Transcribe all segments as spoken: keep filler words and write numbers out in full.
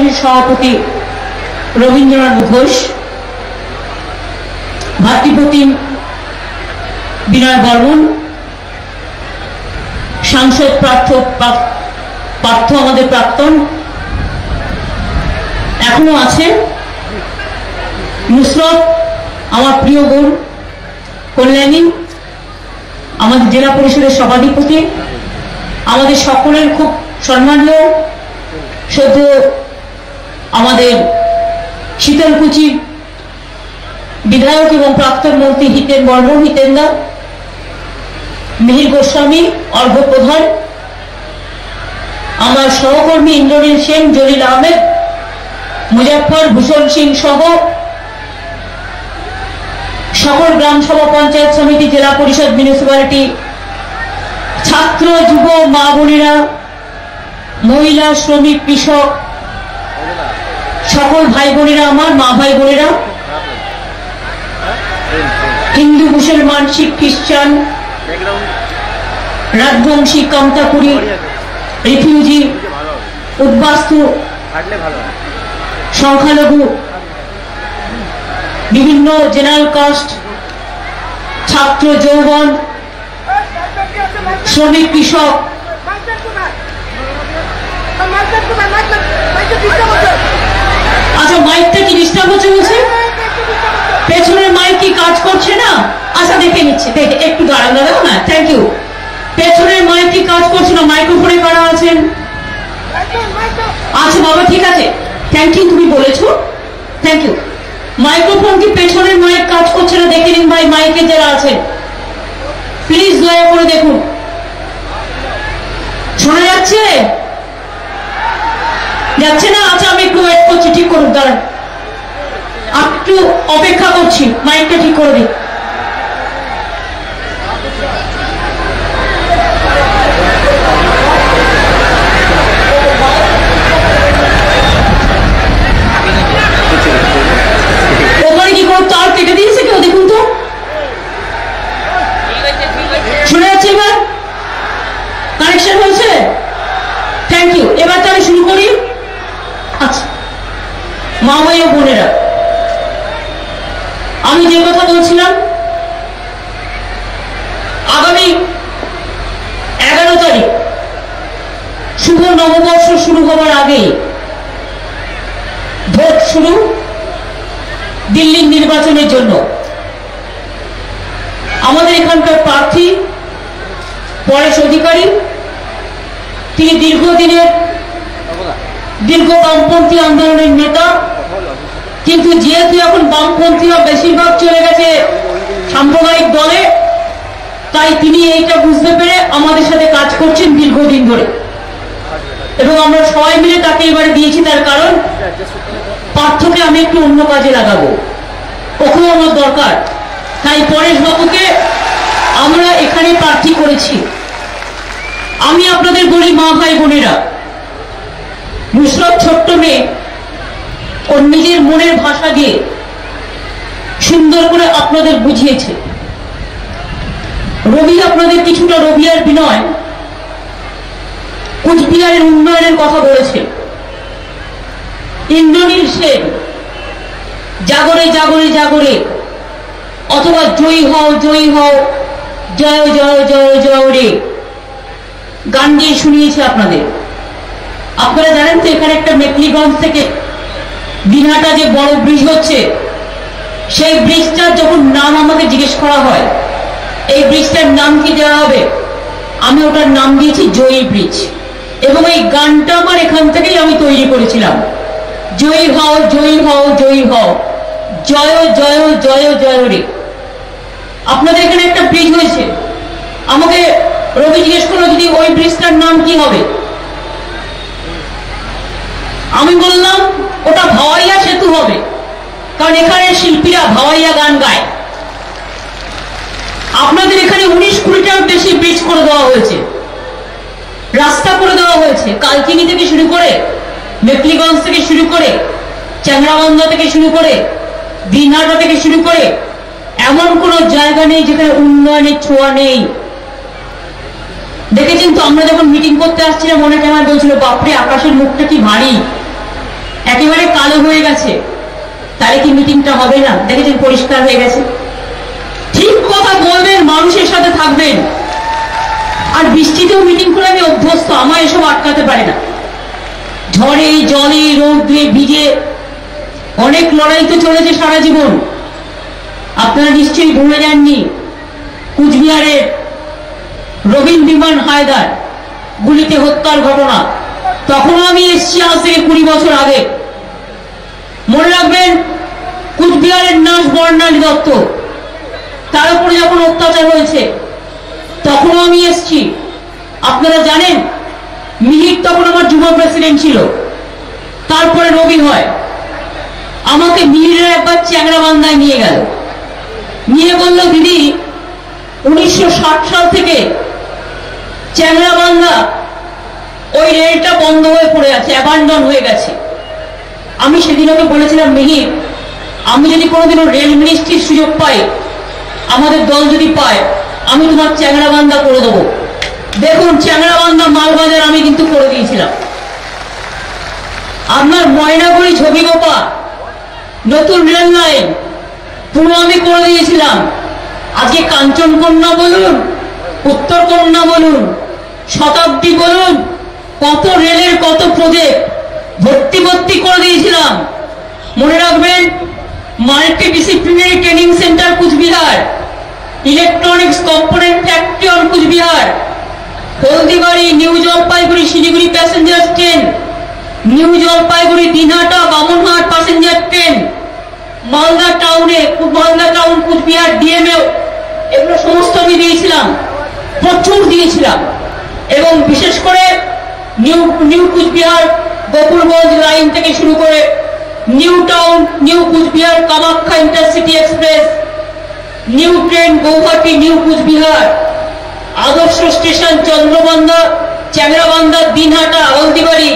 কমিটির সভাপতি রবীন্দ্রনাথ ঘোষ, ভাতৃপ্রতিম বিনয় বর্মন, সাংসদ পার্থ পার্থ আমাদের প্রাক্তন এখনো আছে, নুসরত আমার প্রিয় বোন, কল্যাণী আমাদের জেলা পরিষদের সভাধিপতি, আমাদের সকলের খুব সম্মানীয় সদ্য আমাদের শীতলকুচি বিধায়ক এবং প্রাক্তন মন্ত্রী হিতেন বর্মন, হিতেনদা, মিহির গোস্বামী, অর্ঘ প্রধান, আমার সহকর্মী ইন্দ্রনীল সেন, জলিল আহমেদ, মুজাফফর, ভূষণ সিং সহ সকল গ্রাম সভা, পঞ্চায়েত সমিতি, জেলা পরিষদ, মিউনিসিপ্যালিটি, ছাত্র, যুব, মা বোনেরা, মহিলা, শ্রমিক, কৃষক, সকল ভাই বোনেরা, আমার মা ভাই বোনেরা, হিন্দু, মুসলমান, শিখ, খ্রিস্টান, রাজবংশী, কামতাপুরী, রিফিউজি, উদ্বাস্তু, সংখ্যালঘু, বিভিন্ন জেনারেল কাস্ট, ছাত্র, যৌবন, শ্রমিক, কৃষক, আচ্ছা মাইকটা কি ডিস্টার্ব হচ্ছে বলছে? পেছনের মাইক কি কাজ করছে না? আচ্ছা দেখে নিচ্ছে, দেখে একটু দাঁড়ান দাঁড়াও না, থ্যাংক ইউ। পেছনের মাইক কি কাজ করছে না? মাইক্রোফোনে কারা আছেন? আচ্ছা বাবা ঠিক আছে, থ্যাংক ইউ, তুমি বলেছো, থ্যাংক ইউ। মাইক্রোফোন কি পেছনের মাইক কাজ করছে না দেখে নিন ভাই, মাইকে যারা আছেন প্লিজ দয়া করে দেখুন। শোনা যাচ্ছে? যাচ্ছে না? আচ্ছা আমি একটু ওয়েট করছি, ঠিক করুন, দাঁড়ান একটু অপেক্ষা করছি, মাইকটা ঠিক করে দিই। ওখানে কি কোনো তার কেটে দিয়েছে কেউ? দেখুন তো, শোনা যাচ্ছে এবার? কানেকশন হয়েছে? Thank you. এবার তাহলে শুরু করি। আচ্ছা মা ভাই ও বোনেরা, আমি যে কথা বলছিলাম, আগামী এগারো তারিখ শুভ নববর্ষ শুরু হবার আগে ভোট শুরু দিল্লির নির্বাচনের জন্য। আমাদের এখানকার প্রার্থী পরেশ অধিকারী, তিনি দীর্ঘদিনের দীর্ঘ বামপন্থী আন্দোলনের নেতা, কিন্তু যেহেতু এখন বামপন্থীরা বেশিরভাগ চলে গেছে সাম্প্রদায়িক দলে, তাই তিনি এইটা বুঝতে পেরে আমাদের সাথে কাজ করছেন দীর্ঘদিন ধরে, এবং আমরা সবাই মিলে তাকে এবারে দিয়েছি। তার কারণ পার্থকে আমি একটু অন্য কাজে লাগাবো, ওকেও আমার দরকার, তাই পরেশ বাবুকে আমরা এখানে প্রার্থী করেছি। আমি আপনাদের বলি মা ভাই বোনেরা, নুসরত ছোট্ট মেয়ে, ওর নিজের মনের ভাষা দিয়ে সুন্দর করে আপনাদের বুঝিয়েছে। রবি আপনাদের কিছুটা, রবি আর বিনয় কুচবিহারের উন্নয়নের কথা বলেছে। ইন্দ্রনীল সেন জাগরে জাগরে জাগরে, অথবা জয়ী হও জয়ী হও, জয় জয় জয় জয় রে গান দিয়ে শুনিয়েছে আপনাদের। আপনারা জানেন তো এখানে একটা মেকলিগঞ্জ থেকে দিনহাটা যে বড় ব্রিজ হচ্ছে, সেই ব্রিজটার যখন নাম আমাকে জিজ্ঞেস করা হয় এই ব্রিজটার নাম কি দেওয়া হবে, আমি ওটার নাম দিয়েছি জয়ী ব্রিজ, এবং এই গানটা আমার এখান থেকেই আমি তৈরি করেছিলাম। জয়ী হও জয়ী হও জয়ী হও, জয় জয় জয় জয় রে। আপনাদের এখানে একটা ব্রিজ হয়েছে, আমাকে রবি জিজ্ঞেস করলো যদি ওই ব্রিজটার নাম কি হবে, আমি বললাম ওটা ভাওয়াইয়া সেতু হবে, কারণ এখানে শিল্পীরা ভাওয়াইয়া গান গায়। আপনাদের এখানে উনিশ কোটিটার বেশি ব্রিজ করে দেওয়া হয়েছে, রাস্তা করে দেওয়া হয়েছে, কালকিনি থেকে শুরু করে, মেকলিগঞ্জ থেকে শুরু করে, চ্যাংরাবান্ধা থেকে শুরু করে, দিনহাটা থেকে শুরু করে, এমন কোন জায়গা নেই যেখানে উন্নয়নের ছোঁয়া নেই। দেখেছেন তো, আমরা যখন মিটিং করতে আসছিলাম অনেকে আমার বলছিল বাপরে আকাশের মুখটা কি ভারী, একেবারে কালো হয়ে গেছে, তাহলে কি মিটিংটা হবে না? দেখেছেন পরিষ্কার হয়ে গেছে। ঠিক কথা বলবেন, মানুষের সাথে থাকবেন। আর বৃষ্টিতেও মিটিং করে আমি অভ্যস্ত, আমার এসব আটকাতে পারে না। ঝড়ে জলে রৌদ্রে ভিজে অনেক লড়াই তো চলেছে সারা জীবন। আপনারা নিশ্চয়ই ভুলে যাননি কুচবিহারের রবীন বিমান হায়দার গুলিতে হত্যার ঘটনা। তখনও আমি এসছি আজ থেকে কুড়ি বছর আগে। মনে রাখবেন কুচবিহারের নার্স বর্ণালী দত্ত, তার উপরে যখন অত্যাচার হয়েছে তখনও আমি এসছি। আপনারা জানেন মিহির তখন আমার যুব প্রেসিডেন্ট ছিল, তারপরে রবি হয়। আমাকে মিহিরের একবার চ্যাংড়াবান্ধায় নিয়ে গেল, নিয়ে বলল দিদি উনিশশো ষাট সাল থেকে চ্যাংড়াবান্ধা ওই রেলটা বন্ধ হয়ে পড়ে আছে, অ্যাবান্ডন হয়ে গেছে। আমি সেদিন ওকে বলেছিলাম মিহির, আমি যদি কোনোদিনও রেল মিনিস্ট্রির সুযোগ পাই, আমাদের দল যদি পায়, আমি তোমার চ্যাংড়াবান্ধা করে দেবো। দেখুন চ্যাংড়াবান্ধা মালবাজার আমি কিন্তু করে দিয়েছিলাম। আপনার ময়নাগুড়ি ঝবিগোপা নতুন রেল লাইন পুরো আমি করে দিয়েছিলাম। আজকে কাঞ্চনকন্যা বলুন, উত্তরকন্যা বলুন, শতাব্দী বলুন, কত রেলের কত প্রজেক্ট ভর্তি ভর্তি করে দিয়েছিলাম। মনে রাখবেন multi disciplinary training centre Cooch Behar, electronics component factory on Cooch Behar, Haldibari new Jalpaiguri Siliguri passenger train, new Jalpaiguri Dinhata Bamanhat passenger train, Malda টাউনে মালদা টাউন কুচবিহার ডিএমএ, এগুলো সমস্ত আমি দিয়েছিলাম, প্রচুর দিয়েছিলাম। এবং বিশেষ করে new new Cooch Behar Gokulganj line থেকে শুরু করে new town new Cooch Behar Kamakhya intercity express, new train Guwahati new Cooch Behar, আদর্শ স্টেশন চন্দ্রবান্ধা চ্যাংড়াবান্ধা দিনহাটা হলদিবাড়ি,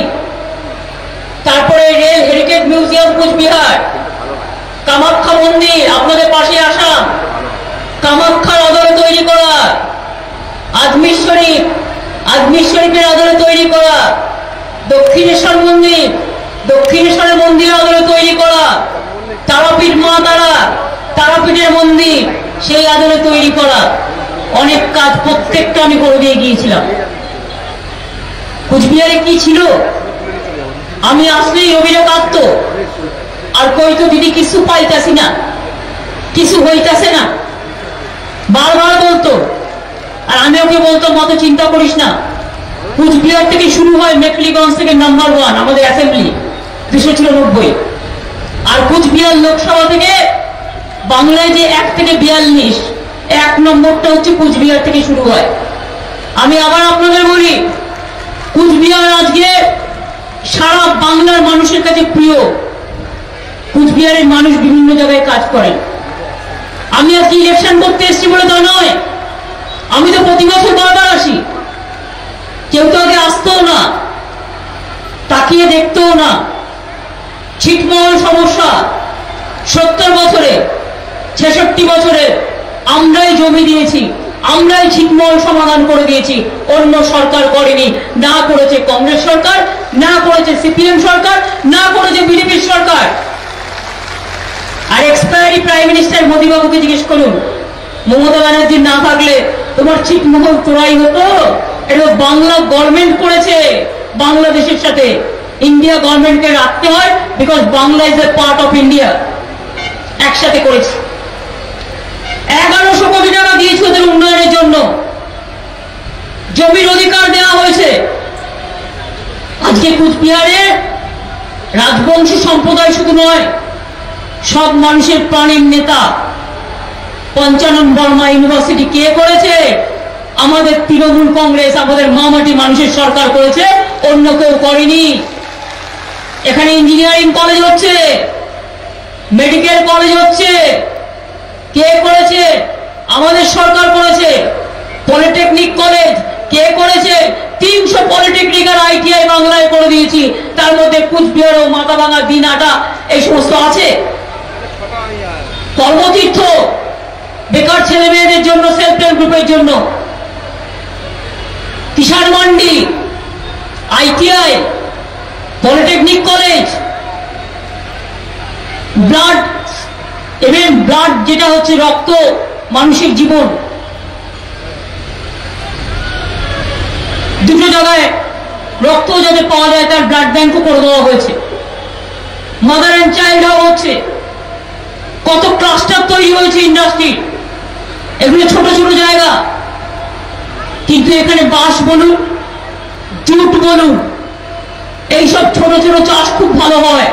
তারপরে rail heritage museum Cooch Behar, Kamakhya মন্দির আপনাদের পাশে আসাম, কামাখ্যার আদলে তৈরি করা, আজমির শরীফ আজমির শরীফের আদলে তৈরি করা, দক্ষিণেশ্বর মন্দির দক্ষিণেশ্বরের মন্দিরের আদলে তৈরি করা, তারাপীঠ মা তারা তারাপীঠের মন্দির সেই আদলে তৈরি করা, অনেক কাজ প্রত্যেকটা আমি করে দিয়ে গিয়েছিলাম। কুচবিহারে কি ছিল, আমি আসলেই রবিরা কাঁদত আর কইতো দিদি কিছু পাইতাছি না, কিছু হইতাছে না, বারবার বলতো। আর আমি ওকে বলতাম মত চিন্তা করিস না, কুচবিহার থেকে শুরু হয় মেকলিগঞ্জ থেকে নাম্বার ওয়ান আমাদের অ্যাসেম্বলি দুশো চুরানব্বই, আর কুচবিহার লোকসভা থেকে বাংলায় যে এক থেকে বিয়াল্লিশ এক নম্বরটা হচ্ছে কুচবিহার থেকে শুরু হয়। আমি আবার আপনাদের বলি কুচবিহার আজকে সারা বাংলার মানুষের কাছে প্রিয়। কুচবিহারের মানুষ বিভিন্ন জায়গায় কাজ করেন। আমি আজকে ইলেকশন করতে এসেছি বলে তা নয়, আমি তো প্রতি বছর বারবার আসি। কেউ তো আগে আসতেও না, তাকিয়ে দেখতেও না। ছিটমহল সমস্যা সত্তর বছরে ছেষট্টি বছরে আমরাই জমি দিয়েছি, আমরাই ছিটমহল সমাধান করে দিয়েছি, অন্য সরকার করেনি। না করেছে কংগ্রেস সরকার, না করেছে সিপিএম সরকার, না করেছে বিজেপির সরকার। আর এক্সপায়ারি প্রাইম মিনিস্টার মোদী বাবুকে জিজ্ঞেস করুন, মমতা ব্যানার্জি না থাকলে তোমার ছিটমহল চোরাই হতো? এটা বাংলা গভর্নমেন্ট করেছে। বাংলাদেশের সাথে ইন্ডিয়া গভর্নমেন্টকে রাখতে হয়, because Bangla is a part of India. একসাথে করেছে। এগারোশো কোটি টাকা দিয়েছে ওদের উন্নয়নের জন্য, জমির অধিকার দেওয়া হয়েছে। আজকে কুচবিহারে রাজবংশী সম্প্রদায় শুধু নয়, সব মানুষের প্রাণের নেতা পঞ্চানন বর্মা ইউনিভার্সিটি কে করেছে? আমাদের তৃণমূল কংগ্রেস, আমাদের মামাটি মানুষের সরকার করেছে, অন্য কেউ করেনি। এখানে ইঞ্জিনিয়ারিং কলেজ হচ্ছে, মেডিকেল কলেজ হচ্ছে, কে করেছে? আমাদের সরকার করেছে। পলিটেকনিক কলেজ কে করেছে? তিনশো পলিটেকনিক আর আইটিআই বাংলায় করে দিয়েছি। তার মধ্যে কুচবিহার ও মাথাভাঙা দিনহাটা এই সমস্ত আছে। কর্মতীর্থ বেকার ছেলে মেয়েদের জন্য, সেলফ হেল্প গ্রুপের জন্য, Kisan Mandi, ITI, polytechnic college, blood এবং ব্লাড যেটা হচ্ছে রক্ত মানুষের জীবন, দুটো জায়গায় রক্ত যাতে পাওয়া যায় তার ব্লাড ব্যাংকও করে দেওয়া হয়েছে। মাদার অ্যান্ড চাইল্ড হাব হচ্ছে, কত ক্লাস্টার তৈরি হয়েছে ইন্ডাস্ট্রি, এগুলো ছোট ছোট জায়গা, কিন্তু এখানে বাঁশ বলুন জুট বলুন এইসব ছোট ছোট চাষ খুব ভালো হয়।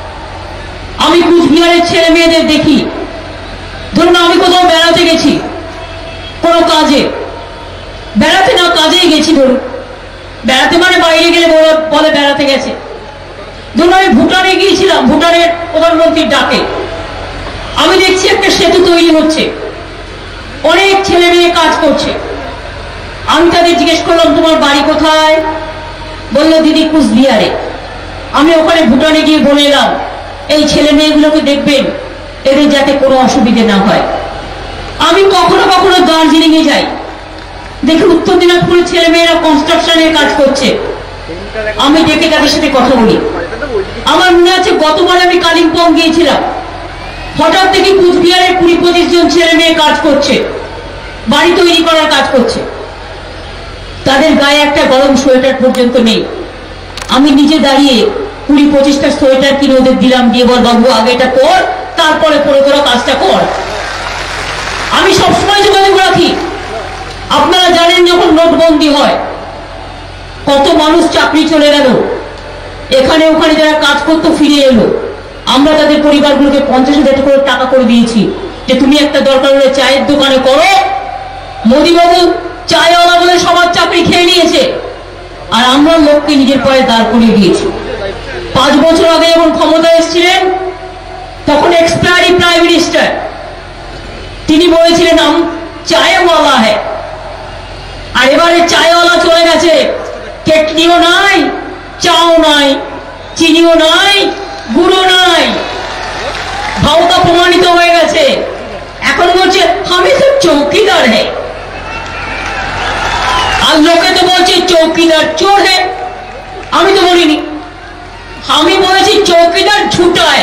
আমি কুচবিহারের ছেলে মেয়েদের দেখি, ধরুন আমি কোথাও বেড়াতে গেছি কোনো কাজে, বেড়াতে না কাজেই গেছি, ধরুন বেড়াতে মানে বাইরে গেলে বলে বেড়াতে গেছে। ধরুন আমি ভুটানে গিয়েছিলাম, ভুটানের প্রধানমন্ত্রীর ডাকে, আমি দেখছি একটা সেতু তৈরি হচ্ছে, অনেক ছেলে মেয়ে কাজ করছে। আমি তাদের জিজ্ঞেস করলাম তোমার বাড়ি কোথায়? বললো দিদি কুচবিহারে। আমি ওখানে ভুটানে গিয়ে বলে এলাম এই ছেলে মেয়েগুলোকে দেখবেন, এদের যাতে কোনো অসুবিধে না হয়। আমি কখনো কখনো দার্জিলিং এ যাই, দেখি উত্তর দিনাজপুরের ছেলে মেয়েরা কনস্ট্রাকশনের কাজ করছে, আমি ডেকে তাদের সাথে কথা বলি। আমার মনে আছে গতবার আমি কালিম্পং গিয়েছিলাম, হঠাৎ দেখি কুচবিহারের কুড়ি পঁচিশ জন ছেলে মেয়ে কাজ করছে, বাড়ি তৈরি করার কাজ করছে, তাদের গায়ে একটা গরম সোয়েটার পর্যন্ত নেই। আমি নিজে দাঁড়িয়ে কুড়ি পঁচিশটা সোয়েটার কিনে ওদের দিলাম, দিয়ে বল বাবু আগে এটা কর, তারপরে পরে তোরা কাজটা কর। আমি সবসময় যোগাযোগ রাখি। আপনারা জানেন যখন নোটবন্দি হয় কত মানুষ চাকরি চলে গেল, এখানে ওখানে যারা কাজ করতো ফিরে এলো, আমরা তাদের পরিবারগুলোকে পঞ্চাশ হাজার করে টাকা করে দিয়েছি যে তুমি একটা দরকার হলে চায়ের দোকানে করো। মোদীবাবু চায়ওয়ালা বলে সবার চাকরি খেয়ে নিয়েছে, আর আমরা লোককে নিজের পায়ে দাঁড় করিয়ে দিয়েছি। পাঁচ বছর আগে যখন ক্ষমতা এসেছিলেন তখন এক্সপায়ারি প্রাইম মিনিস্টার তিনি বলেছিলেন আম চায়ওয়ালা হ্যাঁ, আর এবারে চায়ওয়ালা চলে গেছে, কেটলিও নাই, চাও নাই, চিনিও নাই, গুঁড়ো নাই, ভাওতা প্রমাণিত হয়ে গেছে। এখন বলছে আমি তো চৌকিদার হ্যাঁ, আর লোকে তো বলছে চৌকিদার চোর হ্যাঁ। আমি তো বলিনি, আমি বলেছি চৌকিদার ঝুটায়,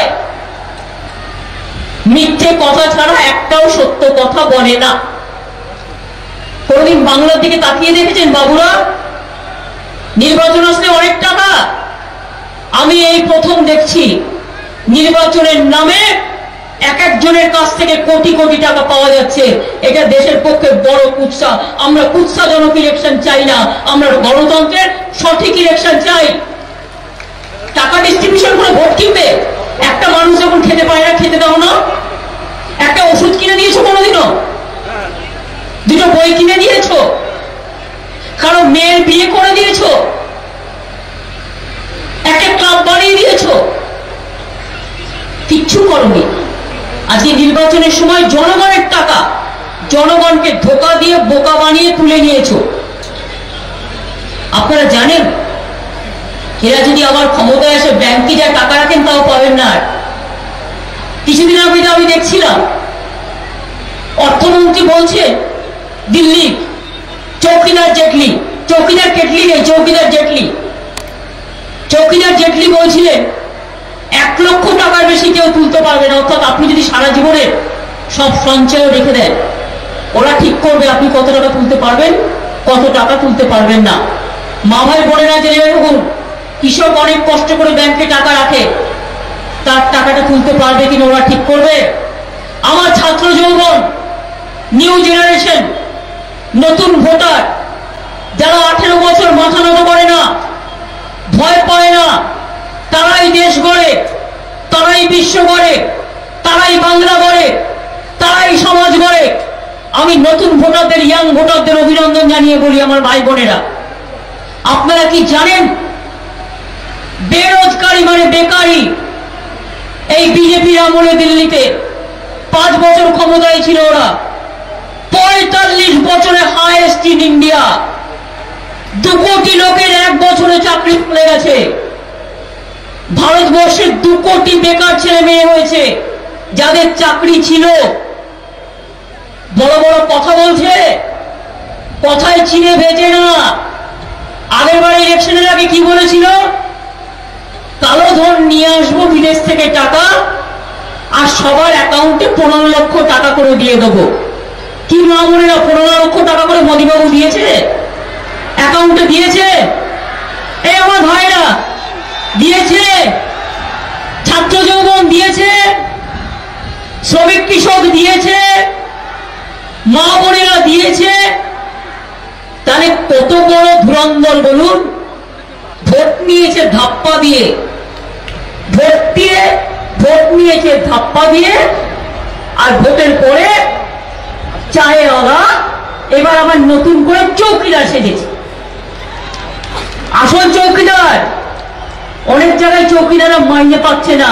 মিথ্যে কথা ছাড়া একটাও সত্য কথা বলে না। কোনদিন বাংলার দিকে তাকিয়ে দেখেছেন বাবুরা? নির্বাচন আসলে অনেক টাকা, আমি এই প্রথম দেখছি নির্বাচনের নামে এক একজনের কাছ থেকে কোটি কোটি টাকা পাওয়া যাচ্ছে। এটা দেশের পক্ষে বড় কুৎসা। আমরা কুৎসাজনক ইলেকশন চাই না, আমরা গণতন্ত্রের সঠিক ইলেকশন চাই। টাকা ডিস্ট্রিবিউশন করে ভোট কিনবে? একটা মানুষ যখন খেতে পারে না খেতে দাও না। একটা ওষুধ কিনে দিয়েছো কোনোদিনও? দুটো বই কিনে দিয়েছো? কারো মেয়ের বিয়ে করে দিয়েছো? একটা ক্লাব বানিয়ে দিয়েছো? কিচ্ছু করোনি। আজকে নির্বাচনের সময় জনগণের টাকা জনগণকে ধোকা দিয়ে বোকা বানিয়ে তুলে নিয়েছো। আপনারা জানেন এরা যদি আবার ক্ষমতায় এসে ব্যাংকে যা টাকা রাখেন তাও পাবেন না। কিছুদিন আগে আমি দেখছিলাম অর্থমন্ত্রী বলছে দিল্লি চৌকিদার জেটলি, চৌকিদার কেটলি নেই, চৌকিদার জেটলি, চৌকিদার জেটলি বলছিলেন এক লক্ষ টাকার বেশি কেউ তুলতে পারবে না। অর্থাৎ আপনি যদি সারা জীবনে সব সঞ্চয় রেখে দেন, ওরা ঠিক করবে আপনি কত টাকা তুলতে পারবেন, কত টাকা তুলতে পারবেন না। মা ভাই বোনেরা জেনে রাখুন, কৃষক অনেক কষ্ট করে ব্যাংকে টাকা রাখে, তার টাকাটা তুলতে পারবে কিনা ওরা ঠিক করবে। আমার ছাত্র যৌবন, নিউ জেনারেশন, নতুন ভোটার যারা আঠেরো বছর মাথা নত করে না, ভয় পায় না, তারাই দেশ গড়ে, তারাই বিশ্ব গড়ে, তারাই বাংলা গড়ে, তারাই সমাজ গড়ে। আমি নতুন ভোটারদের, ইয়াং ভোটারদের অভিনন্দন জানিয়ে বলি আমার ভাই বোনেরা, আপনারা কি জানেন বেরোজগারি মানে বেকারি এই বিজেপির আমলে দিল্লিতে পাঁচ বছর ক্ষমতায় ছিল ওরা, পঁয়তাল্লিশ বছরে হাইয়েস্ট ইন ইন্ডিয়া। দু কোটি লোকের এক বছরে চাকরি চলে গেছে। ভারতবর্ষের দু কোটি বেকার ছেলে মেয়ে হয়েছে যাদের চাকরি ছিল। বড় বড় কথা বলছে, কথায় চিনে ভেজে না। আগের বার ইলেকশনের আগে কি বলেছিল? কালো ধন নিয়ে আসবো বিদেশ থেকে টাকা, আর সবার অ্যাকাউন্টে পনেরো লক্ষ টাকা করে দিয়ে দেবো। কি মা বোনেরা, পনেরো লক্ষ টাকা করে মোদীবাবু দিয়েছে, অ্যাকাউন্টে দিয়েছে? এই আমার ভাইরা দিয়েছে, ছাত্র যৌবন দিয়েছে, শ্রমিক কৃষক দিয়েছে, মা বোনেরা দিয়েছে। তাহলে কত বড় ধুরন্ধর বলুন। ভোট নিয়েছে ধাপ্পা দিয়ে, ভোট দিয়ে ভোট নিয়েছে ধাপ্পা দিয়ে, আর ভোটের পরে চায়ের ওলা এবার আবার নতুন করে চৌকিদার সেজেছে। আসল চৌকিদার অনেক জায়গায় চৌকিদাররা মাইনে পাচ্ছে না।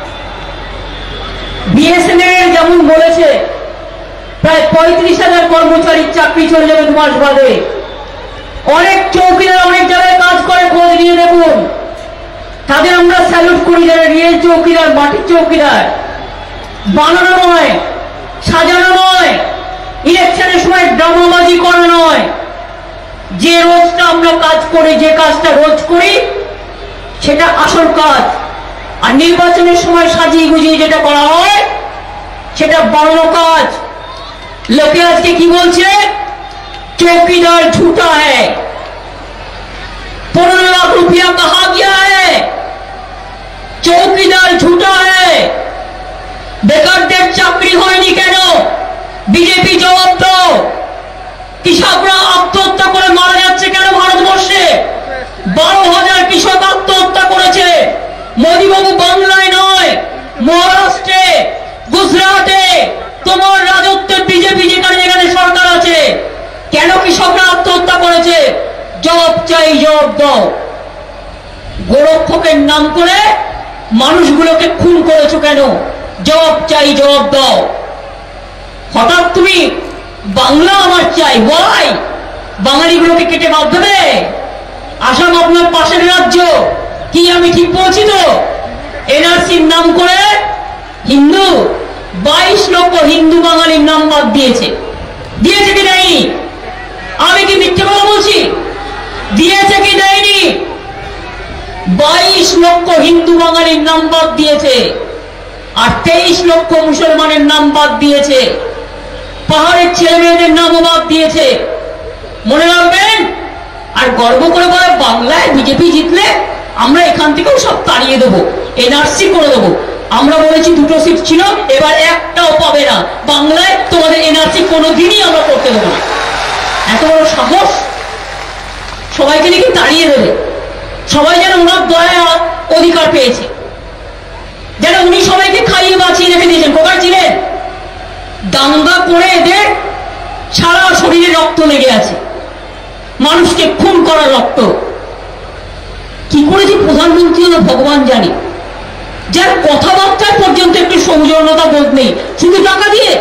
বিএসএনএল যেমন বলেছে প্রায় পঁয়ত্রিশ হাজার কর্মচারীর চাকরি চলে যাবে দু মাস বাদে। অনেক চৌকিদার অনেক জায়গায় কাজ করে, খোঁজ নিয়ে দেখুন। তাদের আমরা স্যালুট করি, যারা রিয়েল চৌকিদার, মাটির চৌকিদার। বানানো নয়, সাজানো নয়, ইলেকশনের সময় ড্রামাবাজি করা নয়। যে রোজটা আমরা কাজ করি, যে কাজটা রোজ করি, সেটা আসল কাজ। আর নির্বাচনের সময় সাজিয়ে গুজিয়ে যেটা করা হয় সেটা বানানো কাজ। লোকে আজকে কি বলছে? चौकीदार झूठा है, पंद्रह लाख रुपया कहा गया है, चौकीदार झूठा है। বেকারদের চাকরি হয়নি কেন? বিজেপি জবাব দাও। কৃষকরা আত্মহত্যা করে মারা যাচ্ছে কেন ভারতবর্ষে? বারো হাজার কৃষক আত্মহত্যা করেছে। মোদীবাবু বাংলায় নয়, মহারাষ্ট্রে, গুজরাটে তোমার রাজত্বের বিজেপি যেখানে যেখানে সরকার আছে, কেন কৃষকরা আত্মহত্যা করেছে? জবাব চাই, জবাব দাও। গোরক্ষকের নাম করে মানুষগুলোকে খুন করেছো কেন? জবাব চাই, জবাব দাও। হঠাৎ তুমি বাংলা আমার চাই, ওয়াই? বাঙালিগুলোকে কেটে বাদ দেবে? আসাম আপনার পাশের রাজ্য, কি আমি ঠিক বলছি তো? এনআরসির নাম করে হিন্দু বাইশ লক্ষ হিন্দু বাঙালির নাম বাদ দিয়েছে। দিয়েছে কি দেয়নি? আমি কি মিথ্যে কথা বলছি? দিয়েছে কি দেয়নি? বাইশ লক্ষ হিন্দু বাঙালির নাম বাদ দিয়েছে, আর তেইশ লক্ষ মুসলমানের নাম বাদ দিয়েছে। পাহাড়ের ছেলে মেয়েদের নামও বাদ দিয়েছে। মনে রাখবেন। আর গর্ব করে বলে বাংলায় বিজেপি জিতলে আমরা এখান থেকেও সব তাড়িয়ে দেবো, এনআরসি করে দেবো। আমরা বলেছি দুটো সিট ছিল, এবার একটাও পাবে না। বাংলায় তোমাদের এনআরসি কোনোদিনই আমরা করতে দেবো না। এত বড় সাহস! সবাইকে নাকি তাড়িয়ে দেবে। সবাই যেন ওনার দয়া অধিকার পেয়েছে, যেন উনি সবাইকে খাইয়ে বাঁচিয়ে রেখে দিয়েছেন। কোথায় ছিলেন? দাঙ্গা করে এদের সারা শরীরে রক্ত লেগে আছে, মানুষকে খুন করা রক্ত। কি করে যে প্রধানমন্ত্রী হলো ভগবান জানে, যার কথাবার্তায় পর্যন্ত একটু সৌজন্যতা বোধ নেই, শুধু টাকা দিয়ে।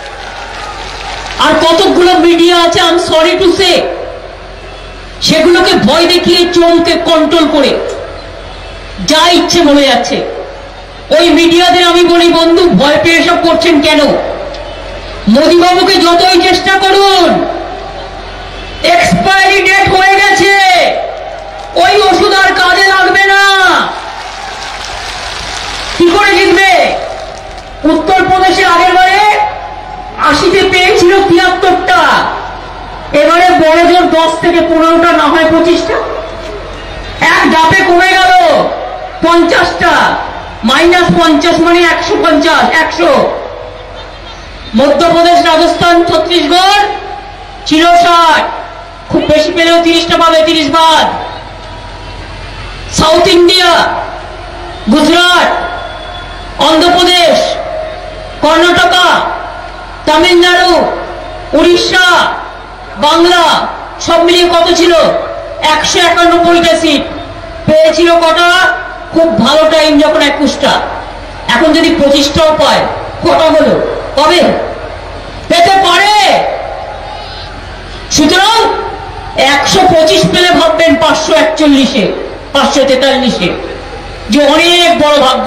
আর কতগুলো মিডিয়া আছে, I am sorry to say, সেগুলোকে ভয় দেখিয়ে চোখকে কন্ট্রোল করে যা ইচ্ছে বলে যাচ্ছে। ওই মিডিয়াদের আমি বলি, বন্ধু, ভয় পেয়ে এসব করছেন কেন? মোদীবাবুকে যতই চেষ্টা করুন, এক্সপায়ারি ডেট হয়ে গেছে, ওই ওষুধ আর কাজে লাগবে না। কি করে জিতবে? উত্তরপ্রদেশে আগের বারে আশিতে পেয়েছিল তিয়াত্তরটা, এবারে বড় জোর দশ থেকে পনেরোটা, না হয় পঁচিশটা। এক ধাপে কমে গেল পঞ্চাশটা, মাইনাস পঞ্চাশ মানে একশো পঞ্চাশ, একশো। মধ্যপ্রদেশ, রাজস্থান, ছত্তিশগড় ছিল ষাট, খুব বেশি পেলেও তিরিশটা পাবে, তিরিশ বাদ। সাউথ ইন্ডিয়া, গুজরাট, অন্ধ্রপ্রদেশ, কর্ণাটকা, তামিলনাড়ু, উড়িষ্যা, বাংলা সব মিলিয়ে কত ছিল? একশো একানব্বইটা সিট। পেয়েছিল কটা? খুব ভালো টাইম যখন একুশটা। এখন যদি পঁচিশটাও পায়, কটা হলো? কবে পেতে পারে? সুতরাং একশো পঁচিশ পেলে ভাববেন পাঁচশো একচল্লিশে, পাঁচশো তেতাল্লিশে, যে অনেক বড় ভাগ্য।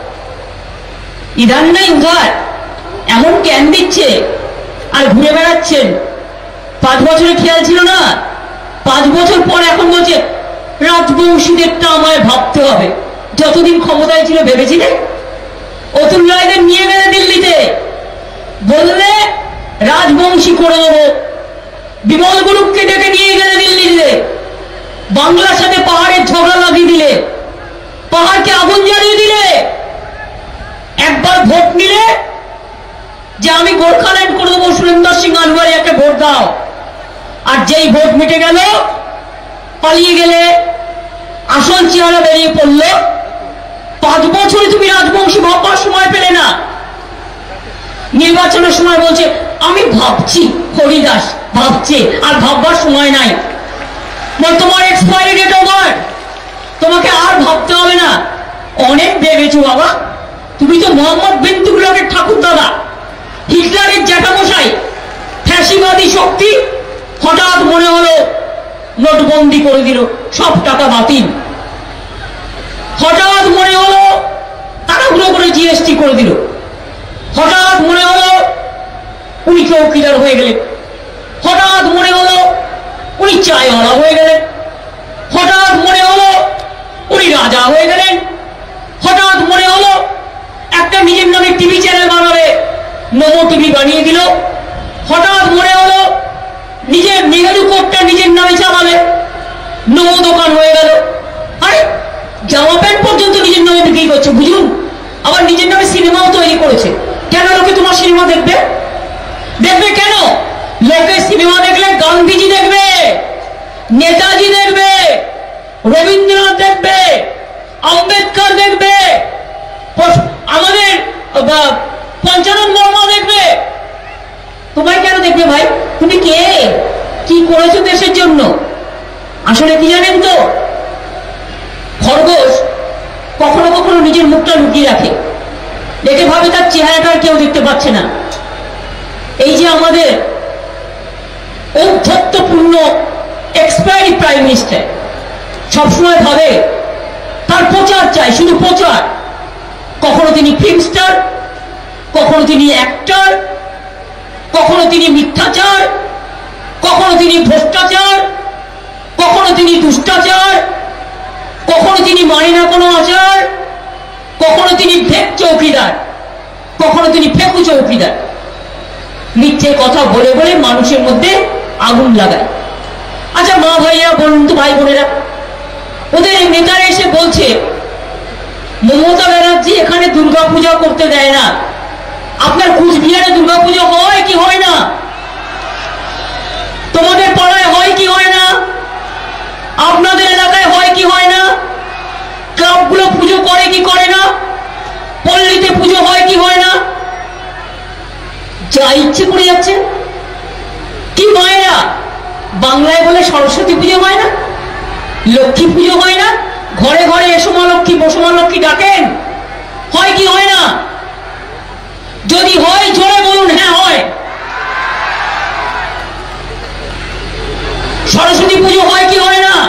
ইধার নাই উধার, এমন জ্ঞান দিচ্ছে আর ঘুরে বেড়াচ্ছেন। পাঁচ বছরে খেয়াল ছিল না, পাঁচ বছর পর এখন বলছে রাজবংশীদেরটা আমায় ভাবতে হবে। যতদিন ক্ষমতায় ছিল ভেবেছিলেন? অতুল রায়দের নিয়ে গেলে দিল্লিতে, বললে রাজবংশী করে দেবো। বিমল গুরুকে ডেকে নিয়ে গেলে দিল্লিতে, বাংলার সাথে পাহাড়ের ঝগড়া লাগিয়ে দিলে, পাহাড়কে আগুন জ্বালিয়ে দিলে। একবার ভোট নিলে যে আমি গোর্খাল্যান্ড করে দেবো, সুরেন্দর সিং আলওয়ারিয়াকে ভোট দাও, আর যেই ভোট মিটে গেল, পালিয়ে গেলে, আসল চেহারা বেরিয়ে পড়ল। পাঁচ বছরে তুমি রাজবংশী ভাববার সময় পেলে না। নির্বাচনের সময় বলছে আমি ভাবছি, হরিদাস ভাবছে, আর ভাববার সময় নাই। তোমার এক্সপায়ারি ডেট ওভার, তোমাকে আর ভাবতে হবে না। অনেক ভেবেছো বাবা, তুমি তো মোহাম্মদ বিন তুগলকের ঠাকুর দাদা, হিটলারের জ্যাঠামশাই, ফ্যাসিবাদী শক্তি। হঠাৎ মনে হলো নোটবন্দি করে দিল, সব টাকা বাতিল। হঠাৎ মনে হলো তাড়াহুড়ো করে জিএসটি করে দিল। হঠাৎ মনে হলো উনি চৌকিদার হয়ে গেলেন। হঠাৎ মনে হলো উনি চায়ওয়ালা হয়ে গেলেন। হঠাৎ মনে হলো উনি রাজা হয়ে গেলেন। হঠাৎ মনে হলো একটা নিজের নামে টিভি চ্যানেল বানাবে, নমো টিভি বানিয়ে দিল। হঠাৎ মনে হলো নিজের নেহেরু কোটটা নিজের নামে চালাবে, নমো দোকান হয়ে গেল। আরে জামা প্যান্ট পর্যন্ত নিজের নামে বিক্রি করছে, বুঝুন। আবার নিজের নামে সিনেমাও তৈরি করেছে। কেন লোকে তোমার সিনেমা দেখবে? দেখবে কেন? লোকে সিনেমা দেখলে গান্ধীজি দেখবে, নেতাজি দেখবে, রবীন্দ্রনাথ দেখবে, আম্বেদকর দেখবে, আমাদের পঞ্চানন বর্মা দেখবে। তোমায় কেন দেখবে ভাই? তুমি কে, কি করেছো দেশের জন্য? আসলে কি জানেন তো, খরগোশ কখনো কখনো নিজের মুখটা লুকিয়ে রাখে, দেখে ভাবে তার চেহারাটা কেউ দেখতে পাচ্ছে না। এই যে আমাদের ঔদ্ধত্যপূর্ণ এক্সপায়ারি প্রাইম মিনিস্টার সবসময় ভাবে তার প্রচার চাই, শুধু প্রচার। কখনো তিনি ফিল্ম স্টার, কখনো তিনি অ্যাক্টর, কখনো তিনি মিথ্যাচার, কখনো তিনি ভ্রষ্টাচার, কখনো তিনি দুষ্টাচার, কখনো তিনি মানে না কোনো আচার, কখনো তিনি ফেক চৌকিদার, কখনো তিনি ফেকু চৌকিদার। মিথ্যে কথা বলে বলে মানুষের মধ্যে আগুন লাগায়। আচ্ছা মা ভাইয়া বলুন তো, ভাই বোনেরা, ওদের এই নেতারা এসে বলছে মমতা ব্যানার্জি এখানে দুর্গাপূজা করতে দেয় না। আপনার কুচবিহারে দুর্গাপূজা হয় কি হয় না? তোমাদের পাড়ায় হয় কি হয় না? আপনাদের এলাকায় হয় কি হয় না? ক্লাবগুলো পুজো করে কি করে না? পল্লীতে পুজো হয় কি হয় না? যা ইচ্ছে করে যাচ্ছে। কি মায়েরা বাংলায় বলে সরস্বতী পুজো হয় না, লক্ষ্মী পুজো হয় না, ঘরে ঘরে এসো মা লক্ষ্মী, বসো মা লক্ষ্মী ডাকেন, হয় কি হয় না? যদি হয় জোরে বলুন হ্যাঁ হয়। সরস্বতী পুজো হয় কি হয় না?